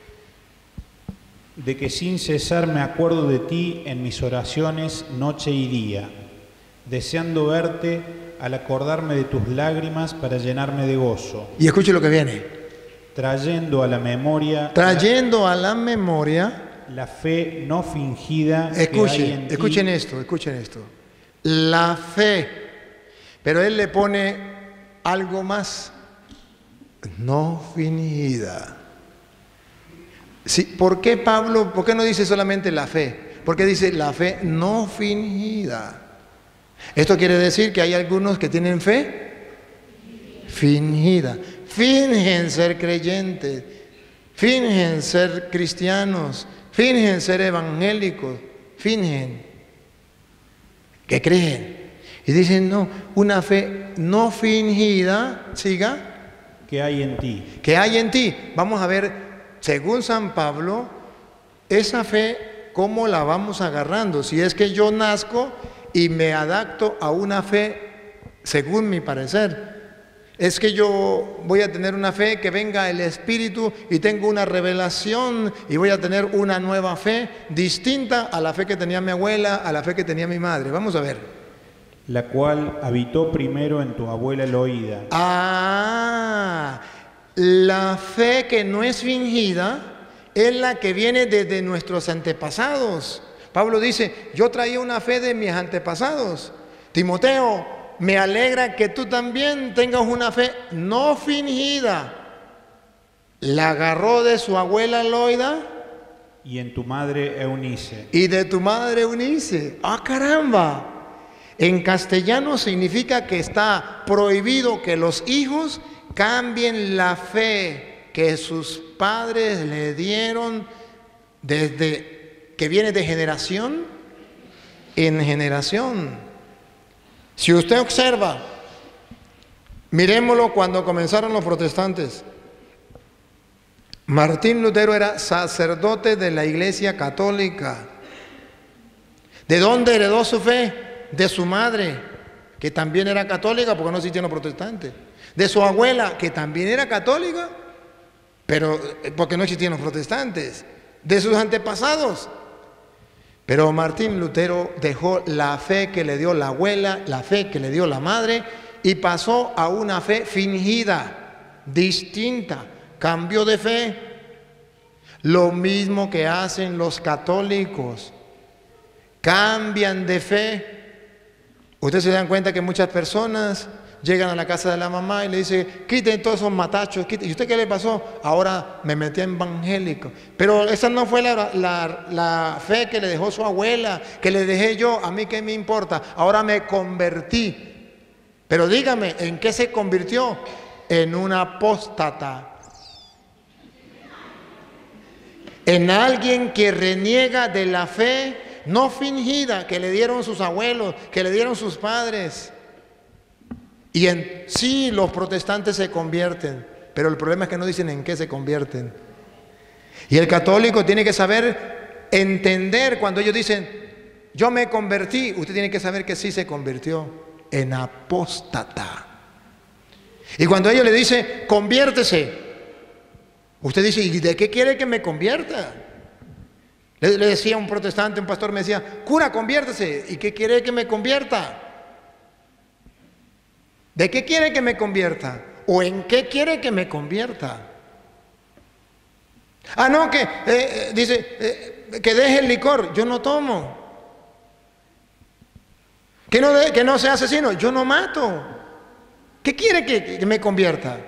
De que sin cesar me acuerdo de ti en mis oraciones noche y día, deseando verte al acordarme de tus lágrimas para llenarme de gozo. Y escuche lo que viene. Trayendo a la memoria la fe no fingida que hay en ti. Escuchen esto. La fe, pero él le pone algo más, no fingida. Sí, ¿por qué Pablo, por qué no dice solamente la fe? Porque dice la fe no fingida. Esto quiere decir que hay algunos que tienen fe fingida. Fingen ser creyentes, fingen ser cristianos, fingen ser evangélicos, fingen que creen. Y dicen, no, una fe no fingida, siga. Que hay en ti. Que hay en ti. Vamos a ver, según San Pablo, esa fe, ¿cómo la vamos agarrando? Si es que yo nazco y me adapto a una fe, según mi parecer. Es que yo voy a tener una fe que venga el Espíritu y tengo una revelación y voy a tener una nueva fe distinta a la fe que tenía mi abuela, a la fe que tenía mi madre. Vamos a ver. La cual habitó primero en tu abuela Eloída. Ah, la fe que no es fingida es la que viene desde nuestros antepasados. Pablo dice, yo traía una fe de mis antepasados. Timoteo, me alegra que tú también tengas una fe no fingida. La agarró de su abuela Loida. Y en tu madre Eunice. Y de tu madre Eunice. ¡Ah, caramba! En castellano significa que está prohibido que los hijos cambien la fe que sus padres le dieron desde que viene de generación en generación. Si usted observa, miremoslo cuando comenzaron los protestantes. Martín Lutero era sacerdote de la Iglesia Católica. ¿De dónde heredó su fe? De su madre, que también era católica, porque no existían los protestantes. De su abuela, que también era católica, pero porque no existían los protestantes. De sus antepasados. Pero Martín Lutero dejó la fe que le dio la abuela, la fe que le dio la madre, y pasó a una fe fingida, distinta, cambió de fe. Lo mismo que hacen los católicos, cambian de fe. Ustedes se dan cuenta que muchas personas llegan a la casa de la mamá y le dicen, quiten todos esos matachos, quiten. ¿Y usted qué le pasó? Ahora me metí en evangélico. Pero esa no fue la fe que le dejó su abuela, que le dejé yo. A mí qué me importa, ahora me convertí. Pero dígame, ¿en qué se convirtió? En un apóstata. En alguien que reniega de la fe no fingida que le dieron sus abuelos, que le dieron sus padres. Y sí, los protestantes se convierten, pero el problema es que no dicen en qué se convierten. Y el católico tiene que saber entender cuando ellos dicen, yo me convertí, usted tiene que saber que sí se convirtió en apóstata. Y cuando ellos le dicen, conviértese, usted dice, ¿y de qué quiere que me convierta? Le decía un protestante, un pastor me decía, cura, conviértese. ¿Y qué quiere que me convierta? ¿De qué quiere que me convierta? ¿O en qué quiere que me convierta? Ah, no, que dice que deje el licor. Yo no tomo. Que no sea asesino. Yo no mato. ¿Qué quiere que me convierta?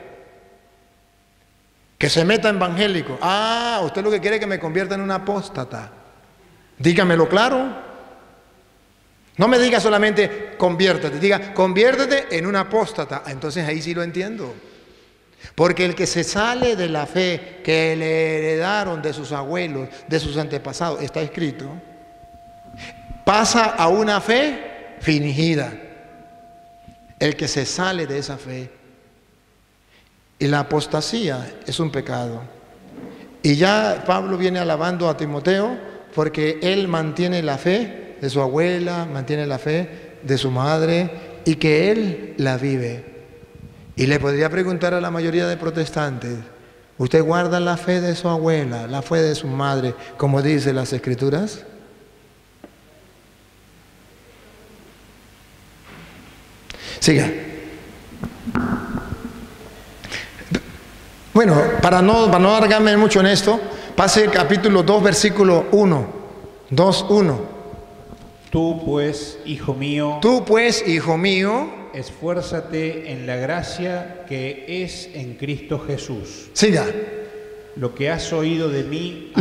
Que se meta evangélico. Ah, usted lo que quiere es que me convierta en un apóstata. Dígamelo claro. No me diga solamente conviértete, diga conviértete en un apóstata. Entonces ahí sí lo entiendo. Porque el que se sale de la fe que le heredaron de sus abuelos, de sus antepasados, está escrito, pasa a una fe fingida. El que se sale de esa fe. Y la apostasía es un pecado. Y ya Pablo viene alabando a Timoteo porque él mantiene la fe de su abuela, mantiene la fe de su madre y que él la vive. Y le podría preguntar a la mayoría de protestantes, ¿usted guarda la fe de su abuela, la fe de su madre, como dice las Escrituras? Siga. Bueno, para no alargarme mucho en esto, pase el capítulo 2, versículo 1. 2:1. Tú pues, hijo mío, esfuérzate en la gracia que es en Cristo Jesús. Siga. Lo que has oído de mí,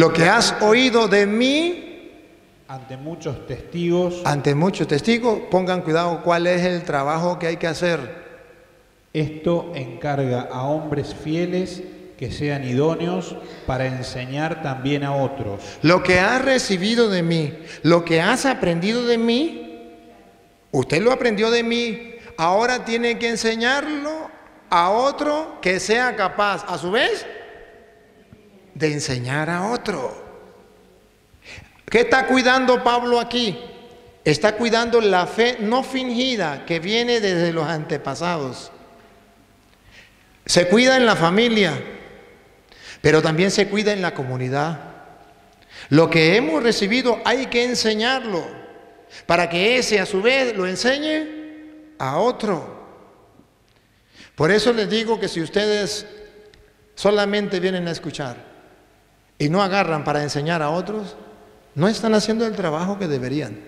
ante muchos testigos, pongan cuidado cuál es el trabajo que hay que hacer. Esto encarga a hombres fieles que sean idóneos para enseñar también a otros. Lo que has recibido de mí, lo que has aprendido de mí, usted lo aprendió de mí, ahora tiene que enseñarlo a otro que sea capaz, a su vez, de enseñar a otro. ¿Qué está cuidando Pablo aquí? Está cuidando la fe no fingida que viene desde los antepasados. Se cuida en la familia, pero también se cuida en la comunidad. Lo que hemos recibido hay que enseñarlo para que ese a su vez lo enseñe a otro. Por eso les digo que si ustedes solamente vienen a escuchar y no agarran para enseñar a otros, no están haciendo el trabajo que deberían.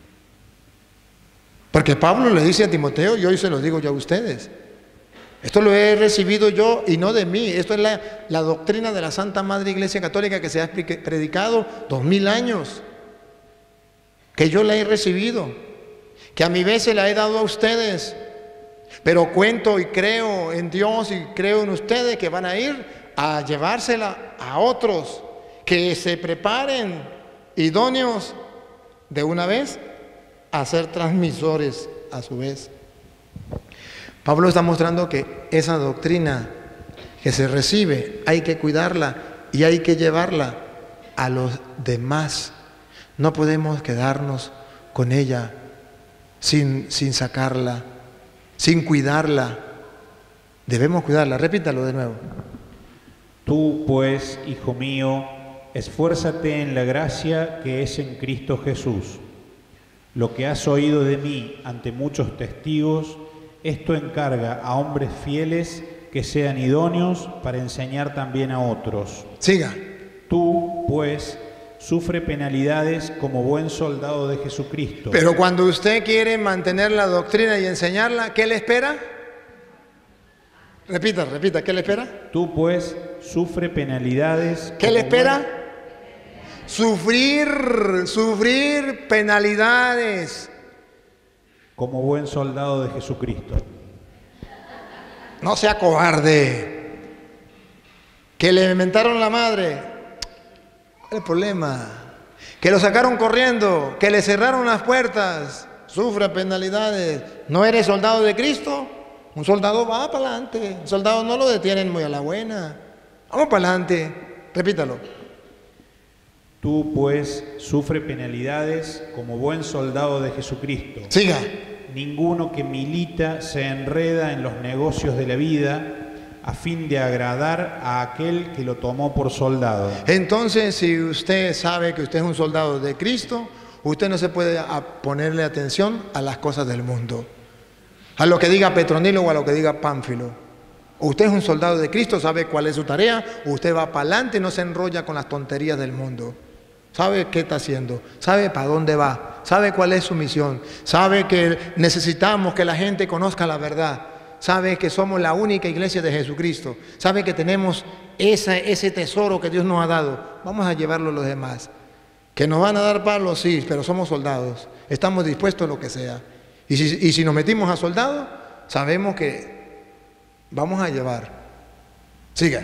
Porque Pablo le dice a Timoteo, y hoy se lo digo yo a ustedes, esto lo he recibido yo y no de mí. Esto es la doctrina de la Santa Madre Iglesia Católica que se ha predicado 2000 años. Que yo la he recibido. Que a mi vez se la he dado a ustedes. Pero cuento y creo en Dios y creo en ustedes que van a ir a llevársela a otros. Que se preparen idóneos de una vez a ser transmisores a su vez. Pablo está mostrando que esa doctrina que se recibe hay que cuidarla y hay que llevarla a los demás. No podemos quedarnos con ella sin sacarla, sin cuidarla. Debemos cuidarla. Repítalo de nuevo. Tú pues, hijo mío, esfuérzate en la gracia que es en Cristo Jesús. Lo que has oído de mí ante muchos testigos, esto encarga a hombres fieles que sean idóneos para enseñar también a otros. Siga. Tú, pues, sufre penalidades como buen soldado de Jesucristo. Pero cuando usted quiere mantener la doctrina y enseñarla, ¿qué le espera? Repita, ¿qué le espera? Tú, pues, sufre penalidades. ¿Qué le espera? Sufrir penalidades. Como buen soldado de Jesucristo. No sea cobarde. Que le inventaron la madre. ¿Cuál es el problema? Que lo sacaron corriendo, que le cerraron las puertas. Sufre penalidades. ¿No eres soldado de Cristo? Un soldado va para adelante. Un soldado no lo detienen muy a la buena. Vamos para adelante. Repítalo. Tú, pues, sufre penalidades como buen soldado de Jesucristo. Siga. Ninguno que milita se enreda en los negocios de la vida a fin de agradar a aquel que lo tomó por soldado. Entonces, si usted sabe que usted es un soldado de Cristo, usted no se puede ponerle atención a las cosas del mundo, a lo que diga Petronilo o a lo que diga Pánfilo. Usted es un soldado de Cristo, sabe cuál es su tarea, usted va para adelante y no se enrolla con las tonterías del mundo. Sabe qué está haciendo, sabe para dónde va, sabe cuál es su misión, sabe que necesitamos que la gente conozca la verdad, sabe que somos la única iglesia de Jesucristo, sabe que tenemos ese tesoro que Dios nos ha dado. Vamos a llevarlo a los demás. Que nos van a dar palos, sí, pero somos soldados. estamos dispuestos a lo que sea. Y si nos metimos a soldado, sabemos que vamos a llevar. Siga.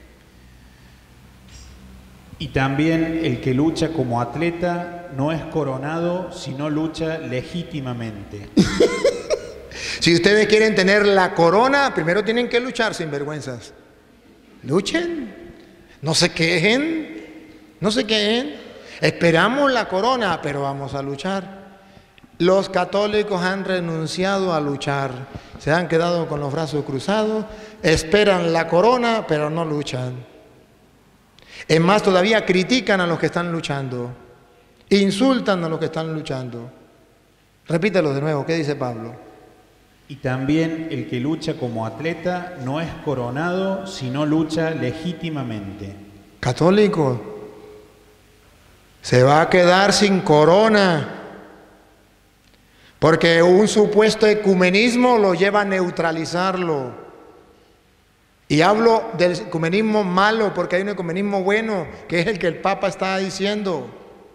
Y también el que lucha como atleta no es coronado, sino lucha legítimamente. Si ustedes quieren tener la corona, primero tienen que luchar sin vergüenzas. Luchen, no se quejen, no se quejen. Esperamos la corona, pero vamos a luchar. Los católicos han renunciado a luchar, se han quedado con los brazos cruzados, esperan la corona, pero no luchan. Es más, todavía critican a los que están luchando, insultan a los que están luchando. Repítelo de nuevo, ¿qué dice Pablo? Y también el que lucha como atleta no es coronado, sino lucha legítimamente. Católico, se va a quedar sin corona, porque un supuesto ecumenismo lo lleva a neutralizarlo. Y hablo del ecumenismo malo, porque hay un ecumenismo bueno, que es el que el Papa está diciendo,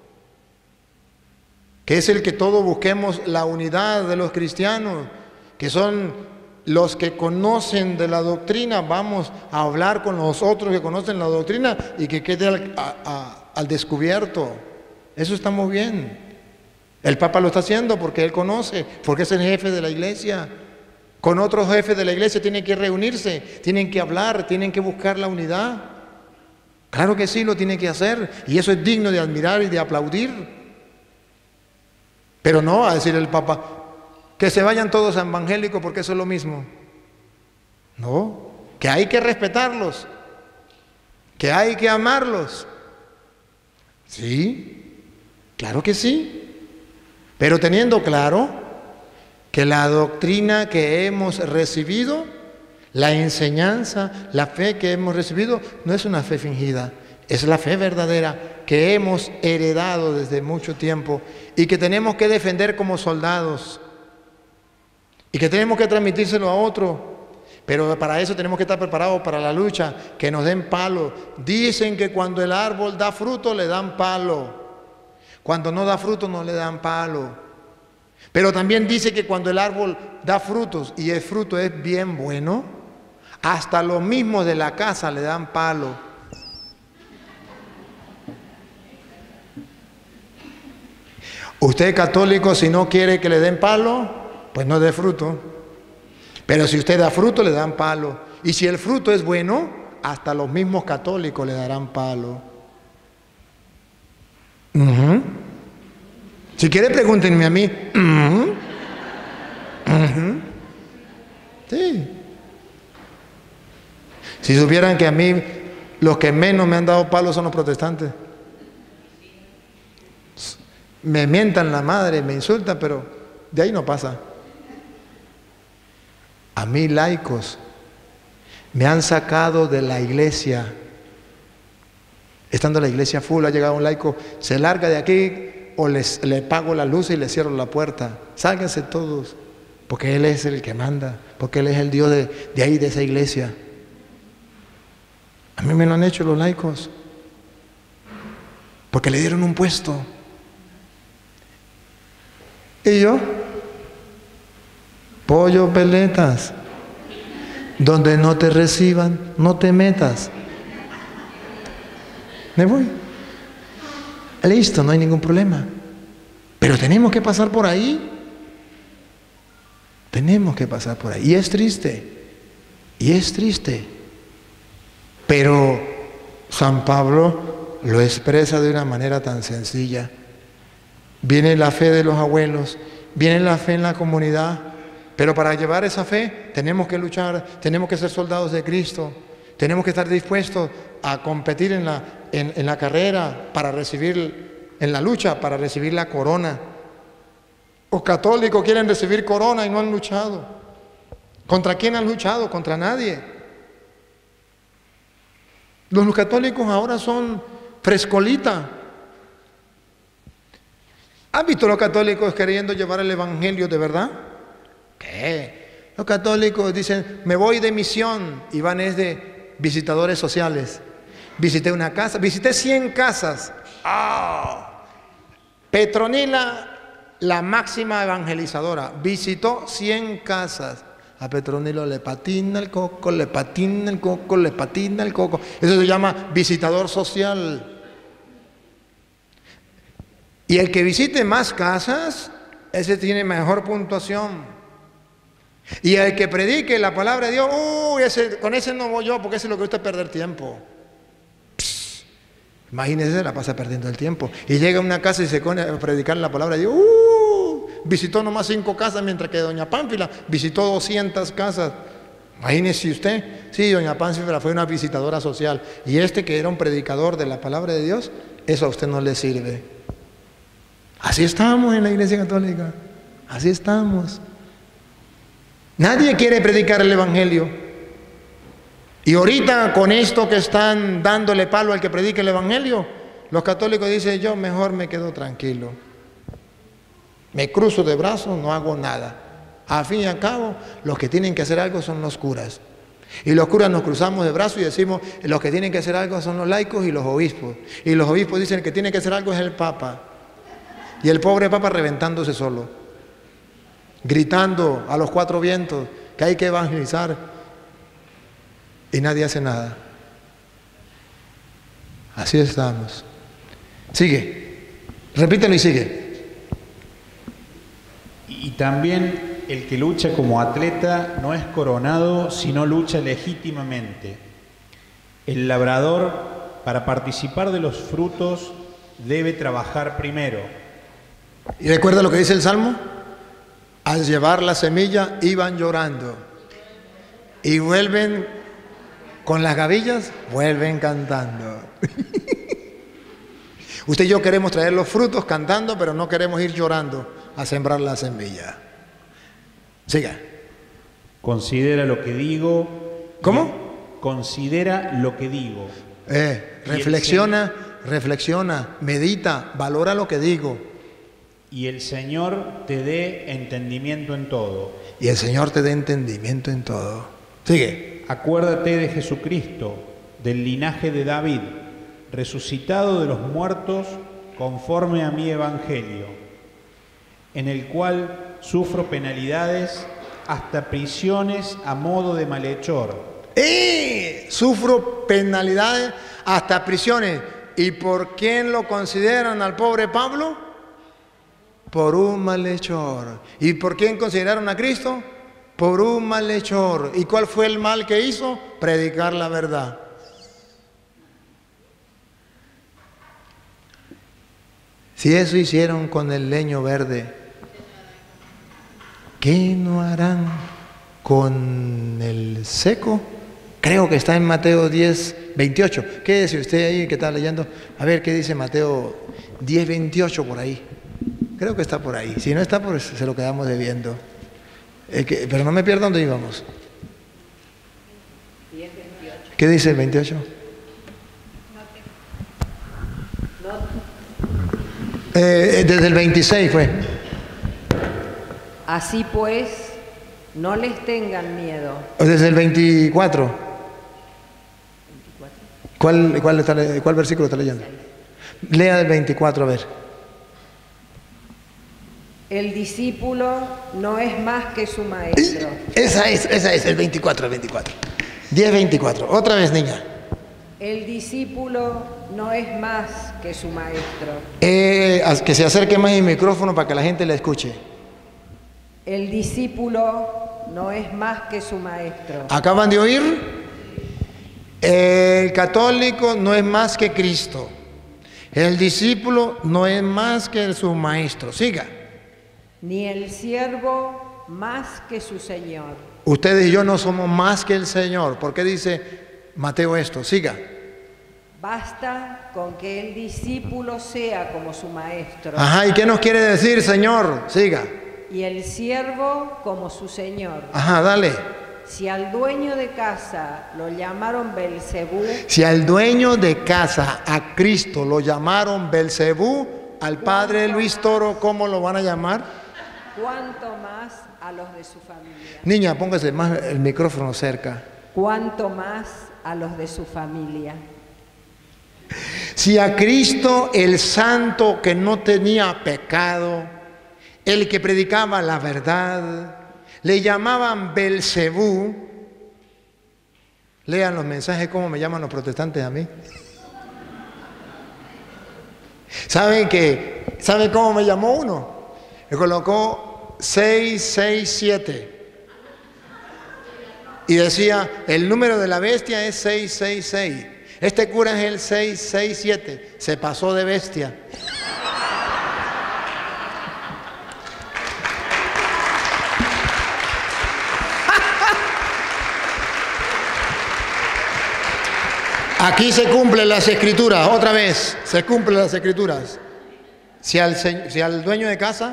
que es el que todos busquemos la unidad de los cristianos, que son los que conocen de la doctrina. Vamos a hablar con los otros que conocen la doctrina y que quede al descubierto. Eso está muy bien. El Papa lo está haciendo porque él conoce, porque es el jefe de la iglesia. Con otros jefes de la iglesia tienen que reunirse, tienen que hablar, tienen que buscar la unidad. Claro que sí, lo tiene que hacer, y eso es digno de admirar y de aplaudir. Pero no a decir el Papa que se vayan todos a evangélicos porque eso es lo mismo. No, que hay que respetarlos, que hay que amarlos. Sí, claro que sí, pero teniendo claro que la doctrina que hemos recibido, la enseñanza, la fe que hemos recibido, no es una fe fingida, es la fe verdadera que hemos heredado desde mucho tiempo y que tenemos que defender como soldados y que tenemos que transmitírselo a otro. Pero para eso tenemos que estar preparados para la lucha, que nos den palo. Dicen que cuando el árbol da fruto le dan palo, cuando no da fruto no le dan palo. Pero también dice que cuando el árbol da frutos y el fruto es bien bueno, hasta los mismos de la casa le dan palo. Usted católico, si no quiere que le den palo, pues no dé fruto. Pero si usted da fruto, le dan palo. Y si el fruto es bueno, hasta los mismos católicos le darán palo. Si quiere, pregúntenme a mí. Sí. Si supieran que a mí los que menos me han dado palo son los protestantes. Me mientan la madre, me insultan, pero de ahí no pasa. A mí laicos me han sacado de la iglesia. Estando la iglesia full, ha llegado un laico, se larga de aquí o le pago la luz y le cierro la puerta. Sálganse todos, porque Él es el que manda, porque Él es el Dios de ahí, de esa iglesia. A mí me lo han hecho los laicos, porque le dieron un puesto. Y yo, pollo peletas, donde no te reciban, no te metas. Me voy. Listo, no hay ningún problema. Pero tenemos que pasar por ahí. Tenemos que pasar por ahí. Y es triste. Y es triste. Pero San Pablo lo expresa de una manera tan sencilla. Viene la fe de los abuelos, viene la fe en la comunidad, pero para llevar esa fe tenemos que luchar, tenemos que ser soldados de Cristo, tenemos que estar dispuestos a competir en la carrera para recibir, en la lucha para recibir la corona. Los católicos quieren recibir corona y no han luchado. ¿Contra quién han luchado? Contra nadie. Los católicos ahora son frescolita. ¿Han visto los católicos queriendo llevar el evangelio de verdad? ¿Qué? Los católicos dicen, me voy de misión, y van es de visitadores sociales. Visité una casa, visité 100 casas. ¡Oh! Petronila la máxima evangelizadora. Visitó 100 casas. A Petronilo le patina el coco, le patina el coco, le patina el coco. Eso se llama visitador social. Y el que visite más casas, ese tiene mejor puntuación. Y el que predique la palabra de Dios, con ese no voy yo, porque ese es lo que gusta es perder tiempo. Imagínese, la pasa perdiendo el tiempo. Y llega a una casa y se pone a predicar la palabra de Dios. Visitó nomás 5 casas, mientras que doña Pánfila visitó 200 casas. Imagínese usted. Sí, doña Pánfila fue una visitadora social. Y este que era un predicador de la palabra de Dios, eso a usted no le sirve. Así estamos en la Iglesia Católica. Así estamos. Nadie quiere predicar el Evangelio. Y ahorita con esto que están dándole palo al que predique el Evangelio, los católicos dicen, yo mejor me quedo tranquilo. Me cruzo de brazos, no hago nada. Al fin y al cabo, los que tienen que hacer algo son los curas. Y los curas nos cruzamos de brazos y decimos, los que tienen que hacer algo son los laicos y los obispos. Y los obispos dicen que el que tiene que hacer algo es el Papa. Y el pobre Papa reventándose solo, gritando a los 4 vientos que hay que evangelizar. Y nadie hace nada. Así estamos. Sigue. Repítelo y sigue. Y también el que lucha como atleta no es coronado, sino lucha legítimamente. El labrador, para participar de los frutos, debe trabajar primero. ¿Y recuerda lo que dice el Salmo? Al llevar la semilla iban llorando. Y vuelven con las gavillas, vuelven cantando. Usted y yo queremos traer los frutos cantando, pero no queremos ir llorando a sembrar la semilla. Siga. Considera lo que digo. ¿Cómo? Considera lo que digo. Reflexiona, medita, valora lo que digo. Y el Señor te dé entendimiento en todo. Y el Señor te dé entendimiento en todo. Sigue. Acuérdate de Jesucristo, del linaje de David, resucitado de los muertos conforme a mi evangelio, en el cual sufro penalidades hasta prisiones a modo de malhechor. Sufro penalidades hasta prisiones. ¿Y por quién lo consideran al pobre Pablo? Por un malhechor. ¿Y por quién consideraron a Cristo? Por un malhechor. ¿Y cuál fue el mal que hizo? Predicar la verdad. Si eso hicieron con el leño verde, ¿qué no harán con el seco? Creo que está en Mateo 10, 28. ¿Qué dice usted ahí que está leyendo? A ver, ¿qué dice Mateo 10, 28 por ahí? Creo que está por ahí. Si no está, pues se lo quedamos debiendo. Pero no me pierda dónde íbamos. ¿Qué dice el 28? Desde el 26 fue. Así pues, no les tengan miedo. Desde el 24. ¿Cuál versículo está leyendo? Lea el 24, a ver. El discípulo no es más que su maestro. Esa es, el 24, el 24. 10, 24. Otra vez, niña. El discípulo no es más que su maestro. Que se acerque más el micrófono para que la gente le escuche. El discípulo no es más que su maestro. ¿Acaban de oír? El católico no es más que Cristo. El discípulo no es más que su maestro. Siga. Ni el siervo más que su Señor. Ustedes y yo no somos más que el Señor. ¿Por qué dice Mateo esto? Siga. Basta con que el discípulo sea como su maestro. Ajá, ¿y qué nos quiere decir, Señor? Siga. Y el siervo como su Señor. Ajá, dale. Si al dueño de casa lo llamaron Belcebú. Si al dueño de casa, a Cristo, lo llamaron Belcebú, al padre Luis Toro, ¿cómo lo van a llamar? ¿Cuánto más a los de su familia? Niña, póngase más el micrófono cerca. ¿Cuánto más a los de su familia? Si a Cristo, el santo que no tenía pecado, el que predicaba la verdad. Le llamaban Belcebú. Lean los mensajes cómo me llaman los protestantes a mí. ¿Saben cómo me llamó uno? Me colocó 667. Y decía, el número de la bestia es 666. Este cura es el 667. Se pasó de bestia. Aquí se cumplen las escrituras, otra vez, se cumplen las escrituras. Si al dueño de casa...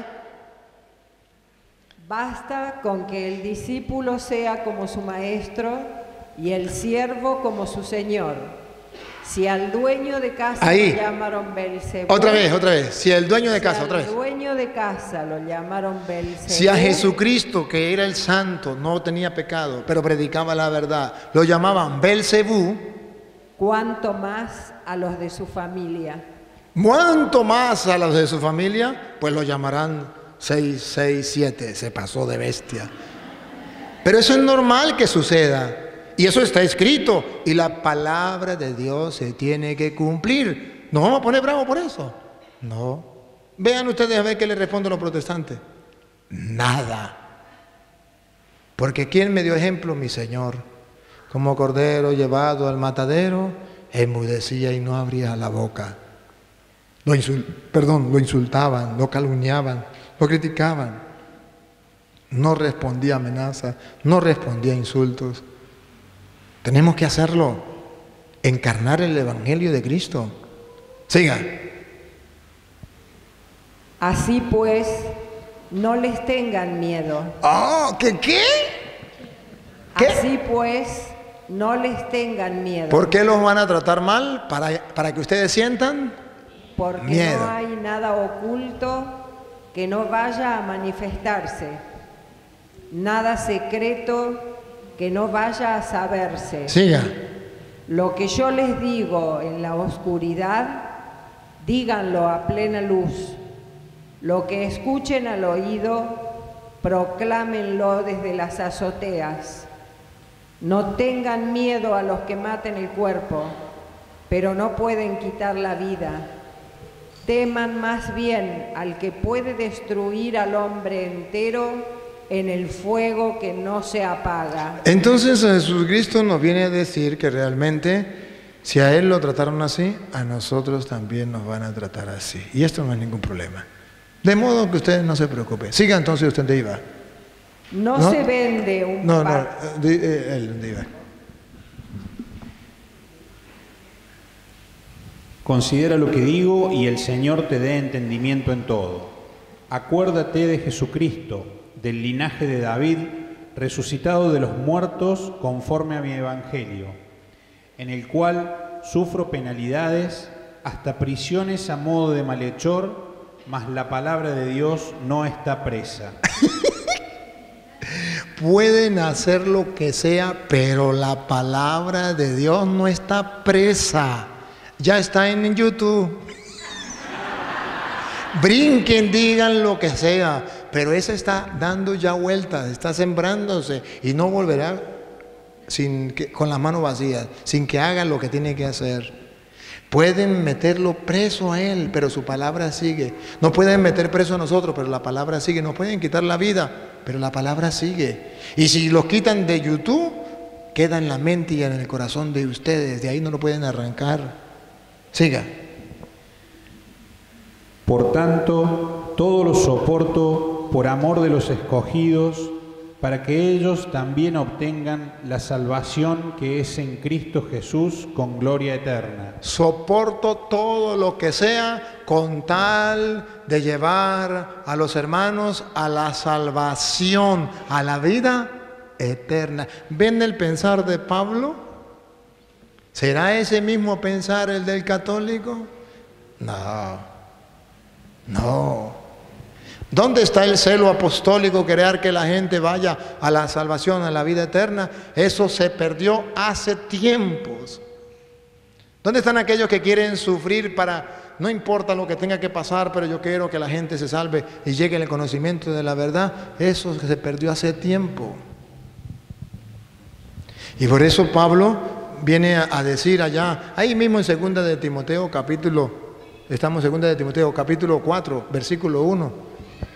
Basta con que el discípulo sea como su maestro y el siervo como su señor. Si al dueño de casa Ahí. lo llamaron Belcebú. Otra vez. Si el dueño de casa, otra vez. Si al dueño de casa lo llamaron Belcebú. Si a Jesucristo, que era el santo, no tenía pecado, pero predicaba la verdad, lo llamaban Belcebú, ¿cuánto más a los de su familia? ¿cuánto más a los de su familia? Pues lo llamarán 667, se pasó de bestia. Pero eso es normal que suceda, y eso está escrito, y la palabra de Dios se tiene que cumplir. ¿Nos vamos a poner bravos por eso? No. Vean ustedes a ver qué le responden los protestantes. Nada. Porque ¿quién me dio ejemplo? Mi Señor. Como cordero llevado al matadero, enmudecía y no abría la boca. Lo insultaban, lo calumniaban, lo criticaban. No respondía a amenazas, no respondía a insultos. Tenemos que hacerlo, encarnar el Evangelio de Cristo. Siga. Así pues, no les tengan miedo. ¿Qué? Así pues, no les tengan miedo. ¿Por qué los van a tratar mal? Para que ustedes sientan porque miedo. No hay nada oculto que no vaya a manifestarse, nada secreto que no vaya a saberse. Siga. Lo que yo les digo en la oscuridad, díganlo a plena luz. Lo que escuchen al oído, proclámenlo desde las azoteas. No tengan miedo a los que maten el cuerpo, pero no pueden quitar la vida. Teman más bien al que puede destruir al hombre entero en el fuego que no se apaga. Entonces Jesucristo nos viene a decir que realmente, si a Él lo trataron así, a nosotros también nos van a tratar así. Y esto no es ningún problema. De modo que ustedes no se preocupen. Siga entonces usted donde iba. No se vende un él donde iba. Considera lo que digo y el Señor te dé entendimiento en todo. Acuérdate de Jesucristo, del linaje de David, resucitado de los muertos conforme a mi evangelio, en el cual sufro penalidades, hasta prisiones a modo de malhechor, mas la palabra de Dios no está presa. Pueden hacer lo que sea, pero la palabra de Dios no está presa. Ya está en YouTube. Brinquen, digan lo que sea, pero esa está dando ya vueltas, está sembrándose y no volverá con las manos vacías, sin que haga lo que tiene que hacer. Pueden meterlo preso a él, pero su palabra sigue. No pueden meter preso a nosotros, pero la palabra sigue. No pueden quitar la vida, pero la palabra sigue. Y si los quitan de YouTube, queda en la mente y en el corazón de ustedes. De ahí no lo pueden arrancar. Siga. Por tanto, todo lo soporto por amor de los escogidos, para que ellos también obtengan la salvación que es en Cristo Jesús con gloria eterna. Soporto todo lo que sea con tal de llevar a los hermanos a la salvación, a la vida eterna. ¿Ven el pensar de Pablo? ¿Será ese mismo pensar el del católico? No. ¿Dónde está el celo apostólico, querer que la gente vaya a la salvación, a la vida eterna? Eso se perdió hace tiempos. ¿Dónde están aquellos que quieren sufrir para no importa lo que tenga que pasar, pero yo quiero que la gente se salve y llegue al conocimiento de la verdad, eso se perdió hace tiempo. Y por eso Pablo viene a decir allá, ahí mismo en 2 de Timoteo estamos en 2 de Timoteo capítulo 4, versículo 1.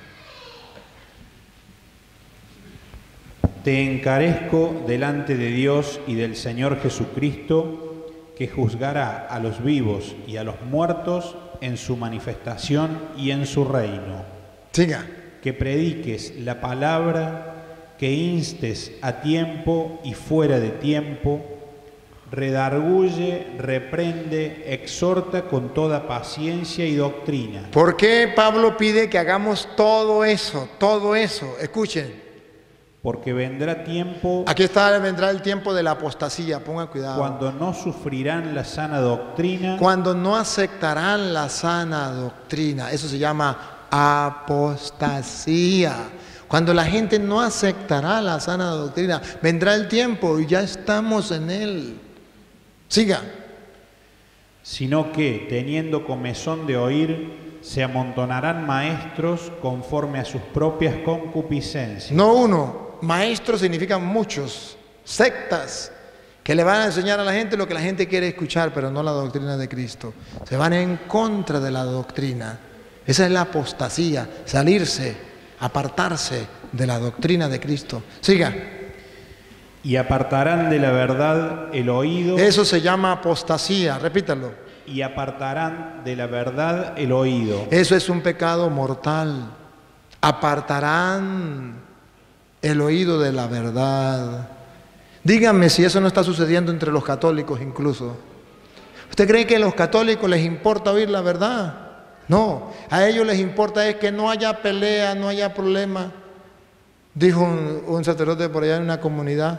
Te encarezco delante de Dios y del Señor Jesucristo, que juzgará a los vivos y a los muertos en su manifestación y en su reino. Siga. Que prediques la palabra, que instes a tiempo y fuera de tiempo, redarguye, reprende, exhorta con toda paciencia y doctrina. ¿Por qué Pablo pide que hagamos todo eso? Todo eso. Escuchen. Porque vendrá tiempo... Aquí vendrá el tiempo de la apostasía, pongan cuidado. Cuando no sufrirán la sana doctrina. Cuando no aceptarán la sana doctrina. Eso se llama apostasía. Cuando la gente no aceptará la sana doctrina, vendrá el tiempo y ya estamos en él. Siga. Sino que, teniendo comezón de oír, se amontonarán maestros conforme a sus propias concupiscencias. No uno. Maestros significan muchos, sectas, que le van a enseñar a la gente lo que la gente quiere escuchar, pero no la doctrina de Cristo. Se van en contra de la doctrina. Esa es la apostasía, salirse, apartarse de la doctrina de Cristo. Siga. Y apartarán de la verdad el oído. Eso se llama apostasía, repítalo. Y apartarán de la verdad el oído. Eso es un pecado mortal. Apartarán el oído de la verdad. Díganme si eso no está sucediendo entre los católicos incluso. ¿Usted cree que a los católicos les importa oír la verdad? No, a ellos les importa es que no haya pelea, no haya problema. Dijo un sacerdote por allá en una comunidad.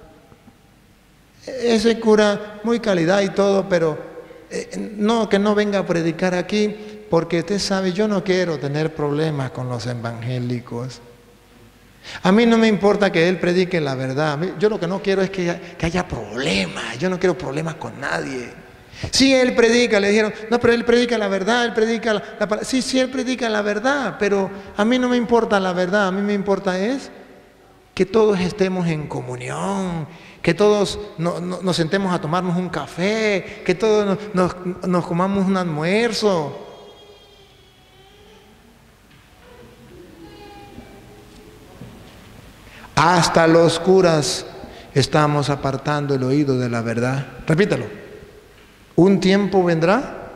Ese cura, muy calidad y todo, pero no, que no venga a predicar aquí, porque usted sabe, yo no quiero tener problemas con los evangélicos. A mí no me importa que él predique la verdad. Yo lo que no quiero es que haya problemas. Yo no quiero problemas con nadie. Si él predica, le dijeron, no, pero él predica la verdad, él predica la sí, él predica la verdad, pero a mí no me importa la verdad. A mí me importa es que todos estemos en comunión, que todos nos sentemos a tomarnos un café, que todos nos comamos un almuerzo. Hasta los curas estamos apartando el oído de la verdad. Repítalo. ¿Un tiempo vendrá?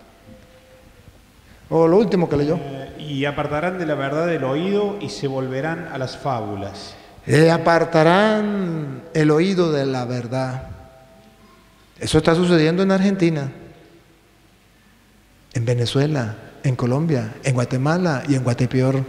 O lo último que leyó. Y apartarán de la verdad el oído y se volverán a las fábulas. Apartarán el oído de la verdad. Eso está sucediendo en Argentina, en Venezuela, en Colombia, en Guatemala y en Guatepeor.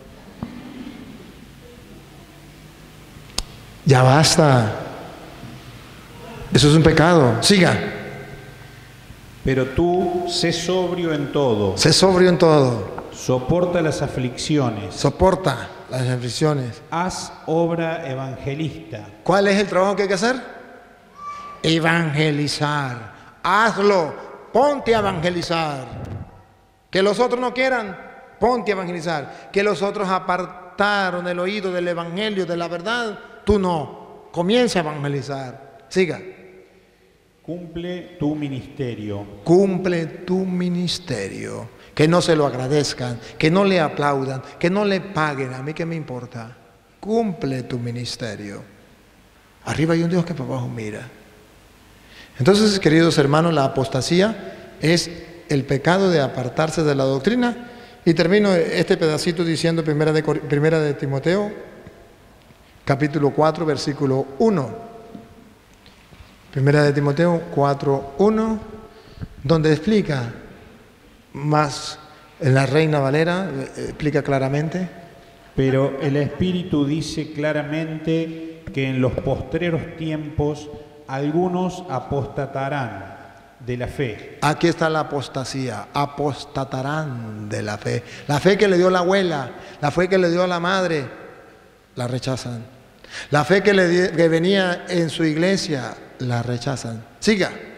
Ya basta. Eso es un pecado. Siga. Pero tú, sé sobrio en todo. Sé sobrio en todo. Soporta las aflicciones. Soporta las aflicciones. Haz obra evangelista. ¿Cuál es el trabajo que hay que hacer? Evangelizar. Hazlo. Ponte a evangelizar. Que los otros no quieran, ponte a evangelizar. Que los otros apartaron el oído del evangelio, de la verdad. Tú no, comienza a evangelizar. Siga. Cumple tu ministerio. Cumple tu ministerio. Que no se lo agradezcan, que no le aplaudan, que no le paguen. A mí qué me importa. Cumple tu ministerio. Arriba hay un Dios que para abajo mira. Entonces, queridos hermanos, la apostasía es el pecado de apartarse de la doctrina. Y termino este pedacito diciendo primera de Timoteo, capítulo 4, versículo 1. Primera de Timoteo 4, 1, donde explica más, en la Reina Valera, explica claramente. Pero el Espíritu dice claramente que en los postreros tiempos algunos apostatarán de la fe. Aquí está la apostasía, apostatarán de la fe. La fe que le dio la abuela, la fe que le dio la madre, la rechazan. La fe que venía en su iglesia, la rechazan. Siga.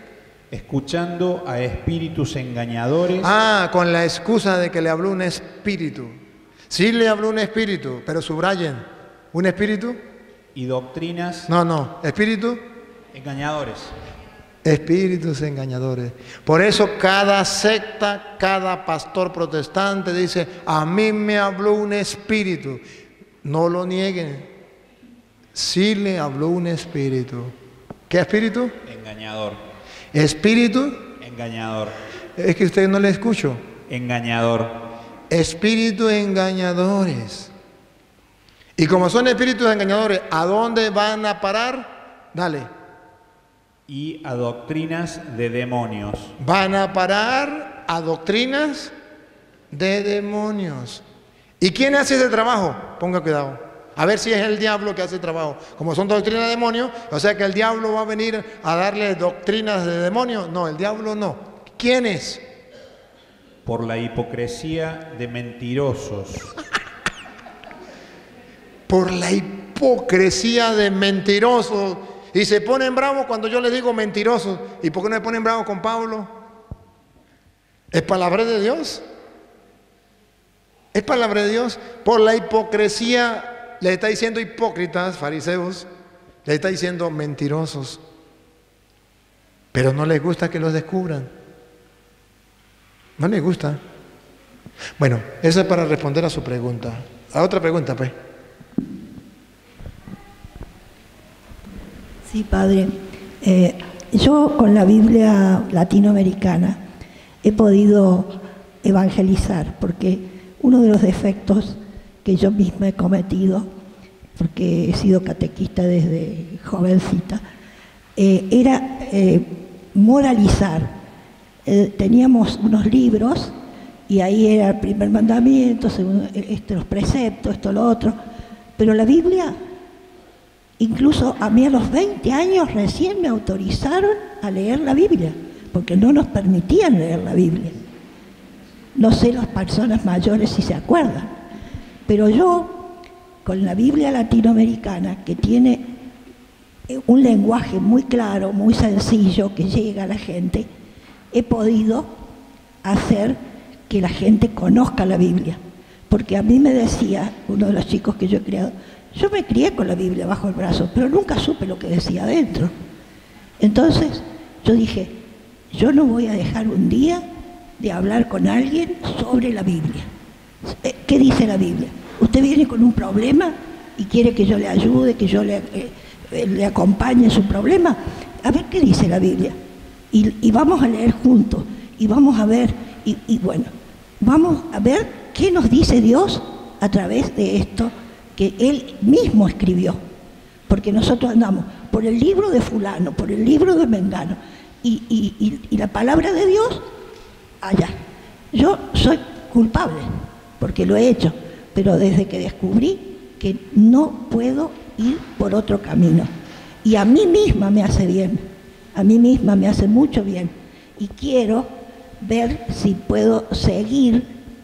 escuchando a espíritus engañadores. Ah, con la excusa de que le habló un espíritu. Sí le habló un espíritu, pero subrayen, ¿un espíritu? Y doctrinas. No, espíritu. Engañadores. Espíritus engañadores. Por eso cada secta, cada pastor protestante dice, a mí me habló un espíritu. No lo nieguen. Sí le habló un espíritu. ¿Qué espíritu? Engañador. Espíritu. Engañador. Es que usted no le escucho. Engañador. Espíritu engañadores. Y como son espíritus engañadores, ¿a dónde van a parar? Dale. Y a doctrinas de demonios. Van a parar a doctrinas de demonios. ¿Y quién hace ese trabajo? Ponga cuidado. A ver si es el diablo que hace el trabajo. Como son doctrinas de demonios, o sea que el diablo va a venir a darle doctrinas de demonios. No, el diablo no. ¿Quién es? Por la hipocresía de mentirosos. Por la hipocresía de mentirosos. Y se ponen bravos cuando yo les digo mentirosos. ¿Y por qué no se ponen bravos con Pablo? ¿Es palabra de Dios? ¿Es palabra de Dios? Por la hipocresía. Le está diciendo hipócritas, fariseos, le está diciendo mentirosos, pero no les gusta que los descubran, no les gusta. Bueno, eso es para responder a su pregunta. A otra pregunta, pues. Sí, padre. Yo con la Biblia latinoamericana he podido evangelizar, porque uno de los defectos que yo misma he cometido, porque he sido catequista desde jovencita, era moralizar. Teníamos unos libros y ahí era el primer mandamiento, segundo, los preceptos, esto, lo otro, pero la Biblia, incluso a mí a los 20 años recién me autorizaron a leer la Biblia, porque no nos permitían leer la Biblia. No sé las personas mayores si se acuerdan. Pero yo, con la Biblia latinoamericana, que tiene un lenguaje muy claro, muy sencillo, que llega a la gente, he podido hacer que la gente conozca la Biblia. Porque a mí me decía uno de los chicos que yo he criado, yo me crié con la Biblia bajo el brazo, pero nunca supe lo que decía adentro. Entonces yo dije, yo no voy a dejar un día de hablar con alguien sobre la Biblia. ¿Qué dice la Biblia? Usted viene con un problema y quiere que yo le ayude, que yo le acompañe en su problema. A ver qué dice la Biblia. Y vamos a leer juntos. Y vamos a ver, y bueno, vamos a ver qué nos dice Dios a través de esto que Él mismo escribió. Porque nosotros andamos por el libro de fulano, por el libro de Mengano. Y la palabra de Dios, allá. Yo soy culpable, porque lo he hecho, pero desde que descubrí que no puedo ir por otro camino. Y a mí misma me hace bien, a mí misma me hace mucho bien. Y quiero ver si puedo seguir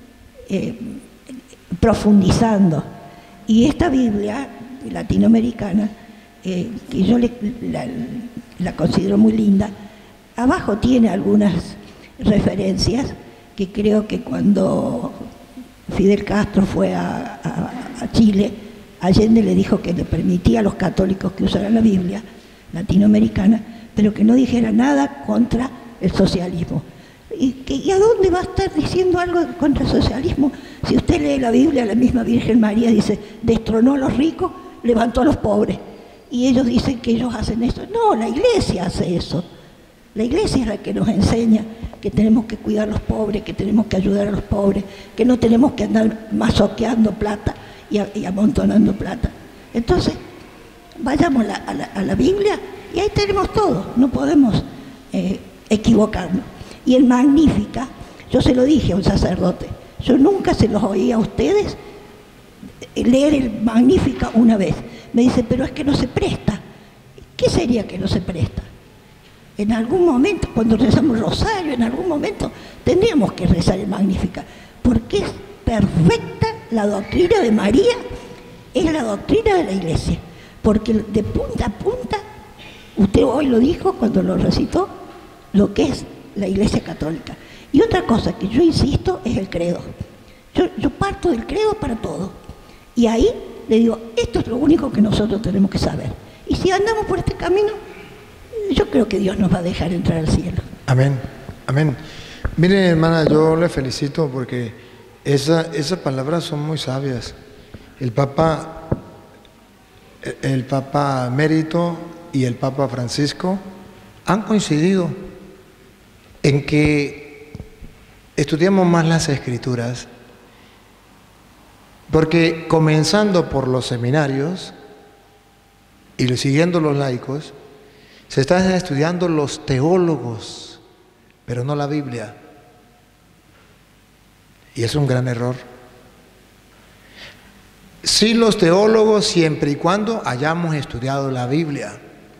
profundizando. Y esta Biblia latinoamericana, que yo la considero muy linda, abajo tiene algunas referencias que creo que cuando Fidel Castro fue a Chile, Allende le dijo que le permitía a los católicos que usaran la Biblia latinoamericana, pero que no dijera nada contra el socialismo. ¿Y a dónde va a estar diciendo algo contra el socialismo? Si usted lee la Biblia, la misma Virgen María dice, destronó a los ricos, levantó a los pobres. Y ellos dicen que ellos hacen eso. No, la Iglesia hace eso. La Iglesia es la que nos enseña que tenemos que cuidar a los pobres, que tenemos que ayudar a los pobres, que no tenemos que andar masoqueando plata y amontonando plata. Entonces, vayamos a la Biblia y ahí tenemos todo, no podemos equivocarnos. Y el Magnífica, yo se lo dije a un sacerdote, yo nunca se los oí a ustedes leer el Magnífica una vez. Me dice, pero es que no se presta. ¿Qué sería que no se presta? En algún momento, cuando rezamos rosario, en algún momento tendríamos que rezar el Magnífica, porque es perfecta la doctrina de María, es la doctrina de la Iglesia, porque de punta a punta, usted hoy lo dijo cuando lo recitó, lo que es la Iglesia Católica. Y otra cosa que yo insisto es el credo. Yo parto del credo para todo. Y ahí le digo, esto es lo único que nosotros tenemos que saber. Y si andamos por este camino, yo creo que Dios nos va a dejar entrar al cielo. Amén, amén. Miren, hermana, yo le felicito porque esas palabras son muy sabias. El Papa Emérito y el Papa Francisco han coincidido en que estudiemos más las Escrituras, porque comenzando por los seminarios y siguiendo los laicos, se están estudiando los teólogos, pero no la Biblia. Y es un gran error. Sí, los teólogos, siempre y cuando hayamos estudiado la Biblia.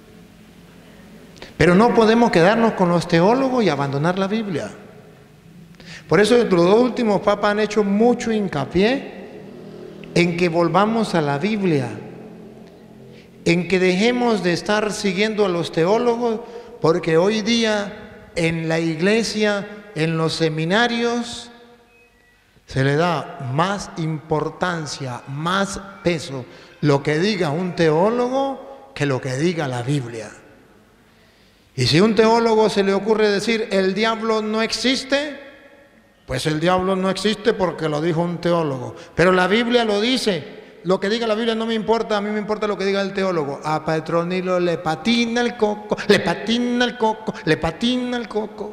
Pero no podemos quedarnos con los teólogos y abandonar la Biblia. Por eso los dos últimos papas han hecho mucho hincapié en que volvamos a la Biblia, en que dejemos de estar siguiendo a los teólogos, porque hoy día en la iglesia, en los seminarios, se le da más importancia, más peso lo que diga un teólogo que lo que diga la Biblia. Y si a un teólogo se le ocurre decir el diablo no existe, pues el diablo no existe porque lo dijo un teólogo. Pero la Biblia lo dice. Lo que diga la Biblia no me importa, a mí me importa lo que diga el teólogo. A Petronilo le patina el coco, le patina el coco, le patina el coco.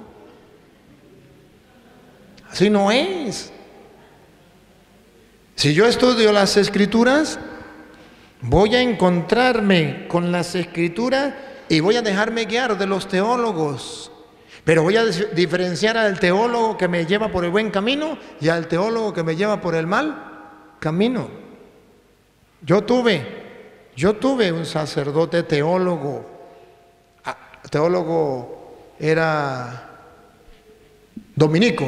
Así no es. Si yo estudio las Escrituras, voy a encontrarme con las Escrituras y voy a dejarme guiar de los teólogos. Pero voy a diferenciar al teólogo que me lleva por el buen camino y al teólogo que me lleva por el mal camino. Yo tuve un sacerdote teólogo. Teólogo era dominico.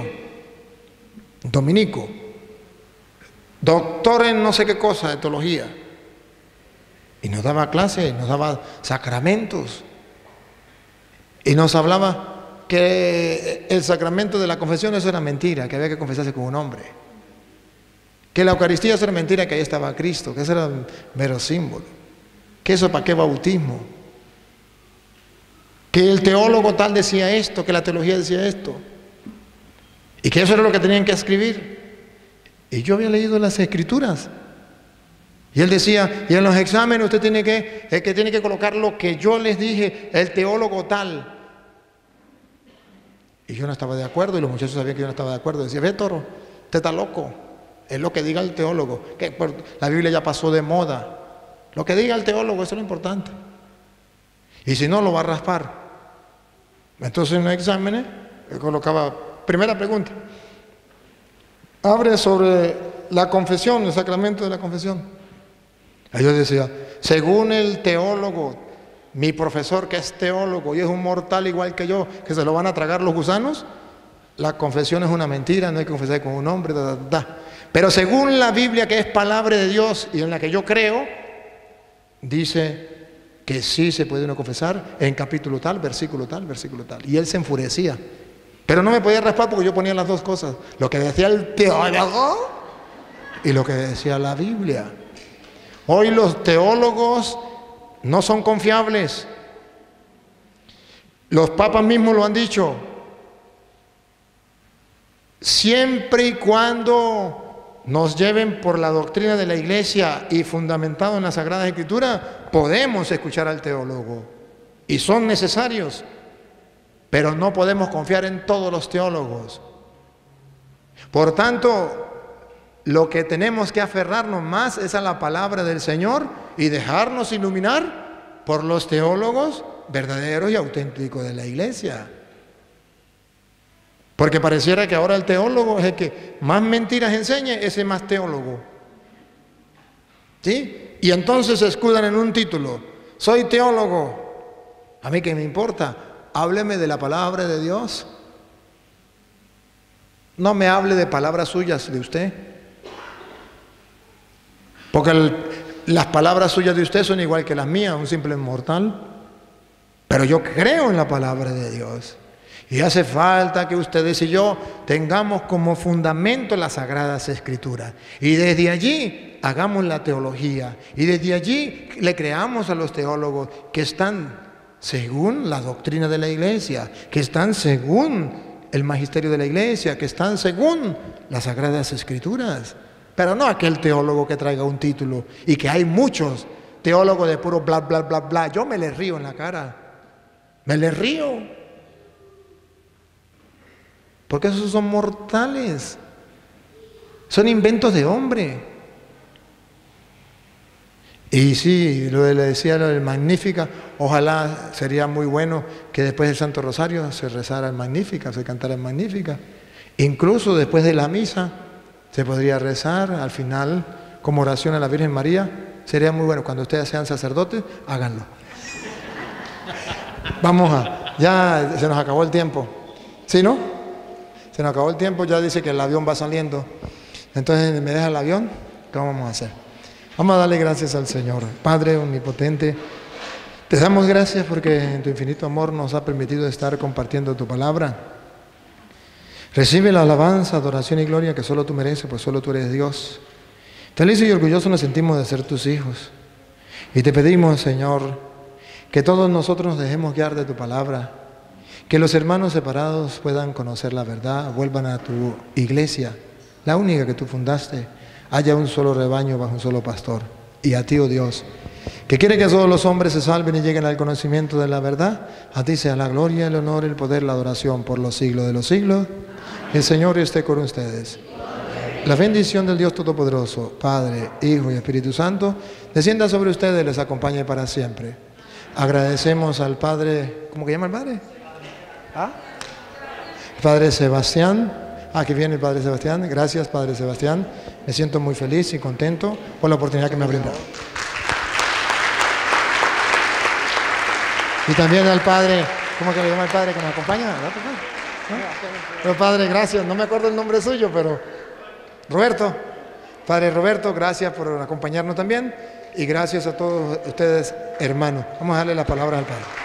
Doctor en no sé qué cosa de teología. Y nos daba clases, nos daba sacramentos. Y nos hablaba que el sacramento de la confesión eso era mentira, que había que confesarse con un hombre. Que la Eucaristía eso era mentira, que ahí estaba Cristo, que eso era un mero símbolo. Que eso para qué bautismo. Que el teólogo tal decía esto, que la teología decía esto. Y que eso era lo que tenían que escribir. Y yo había leído las Escrituras. Y él decía, y en los exámenes usted tiene que colocar lo que yo les dije, el teólogo tal. Y yo no estaba de acuerdo, y los muchachos sabían que yo no estaba de acuerdo. Decía, ve toro, usted está loco. Es lo que diga el teólogo. Que la Biblia ya pasó de moda. Lo que diga el teólogo, eso es lo importante. Y si no, lo va a raspar. Entonces en los exámenes, él colocaba, primera pregunta. Abre sobre la confesión, el sacramento de la confesión. Y yo decía, según el teólogo, mi profesor que es teólogo y es un mortal igual que yo, que se lo van a tragar los gusanos, la confesión es una mentira, no hay que confesar con un hombre, Pero según la Biblia, que es palabra de Dios y en la que yo creo, dice que sí se puede uno confesar en capítulo tal, versículo tal, versículo tal. Y él se enfurecía. Pero no me podía raspar porque yo ponía las dos cosas, lo que decía el teólogo y lo que decía la Biblia. Hoy los teólogos no son confiables. Los papas mismos lo han dicho. Siempre y cuando nos lleven por la doctrina de la Iglesia y fundamentado en la Sagrada Escritura, podemos escuchar al teólogo. Y son necesarios. Pero no podemos confiar en todos los teólogos. Por tanto, lo que tenemos que aferrarnos más es a la palabra del Señor y dejarnos iluminar por los teólogos verdaderos y auténticos de la Iglesia. Porque pareciera que ahora el teólogo es el que más mentiras enseña, ese más teólogo. ¿Sí? Y entonces se escudan en un título, soy teólogo. ¿A mí qué me importa? Hábleme de la palabra de Dios. No me hable de palabras suyas de usted. Porque las palabras suyas de usted son igual que las mías, un simple mortal. Pero yo creo en la palabra de Dios. Y hace falta que ustedes y yo tengamos como fundamento las Sagradas Escrituras. Y desde allí hagamos la teología. Y desde allí le creamos a los teólogos que están según la doctrina de la Iglesia, que están según el magisterio de la Iglesia, que están según las Sagradas Escrituras. Pero no aquel teólogo que traiga un título, y que hay muchos teólogos de puro bla, bla, bla, bla. Yo me les río en la cara. Me les río. Porque esos son mortales. Son inventos de hombre. Y sí, le decía lo del Magnífica, ojalá sería muy bueno que después del Santo Rosario se rezara el Magnífica, se cantara el Magnífica. Incluso después de la misa se podría rezar al final como oración a la Virgen María. Sería muy bueno. Cuando ustedes sean sacerdotes, háganlo. Ya se nos acabó el tiempo. ¿Sí, no? Se nos acabó el tiempo, ya dice que el avión va saliendo. Entonces, ¿me deja el avión? ¿Qué vamos a hacer? Vamos a darle gracias al Señor. Padre omnipotente, te damos gracias porque en tu infinito amor nos ha permitido estar compartiendo tu palabra. Recibe la alabanza, adoración y gloria que solo tú mereces, pues solo tú eres Dios. Felices y orgullosos nos sentimos de ser tus hijos. Y te pedimos, Señor, que todos nosotros nos dejemos guiar de tu palabra. Que los hermanos separados puedan conocer la verdad, vuelvan a tu iglesia, la única que tú fundaste, haya un solo rebaño bajo un solo pastor. Y a ti, oh Dios, que quiere que todos los hombres se salven y lleguen al conocimiento de la verdad, a ti sea la gloria, el honor, el poder, la adoración por los siglos de los siglos. El Señor esté con ustedes. La bendición del Dios Todopoderoso, Padre, Hijo y Espíritu Santo, descienda sobre ustedes y les acompañe para siempre. Agradecemos al Padre, ¿cómo que llama el Padre? Padre Sebastián. Aquí viene el Padre Sebastián. Gracias, Padre Sebastián. Me siento muy feliz y contento por la oportunidad que me ha brindado. Y también al Padre, ¿cómo que le llama el Padre que nos acompaña? ¿No? Pero Padre, gracias. No me acuerdo el nombre suyo, pero Roberto. Padre Roberto, gracias por acompañarnos también. Y gracias a todos ustedes, hermanos. Vamos a darle la palabra al Padre.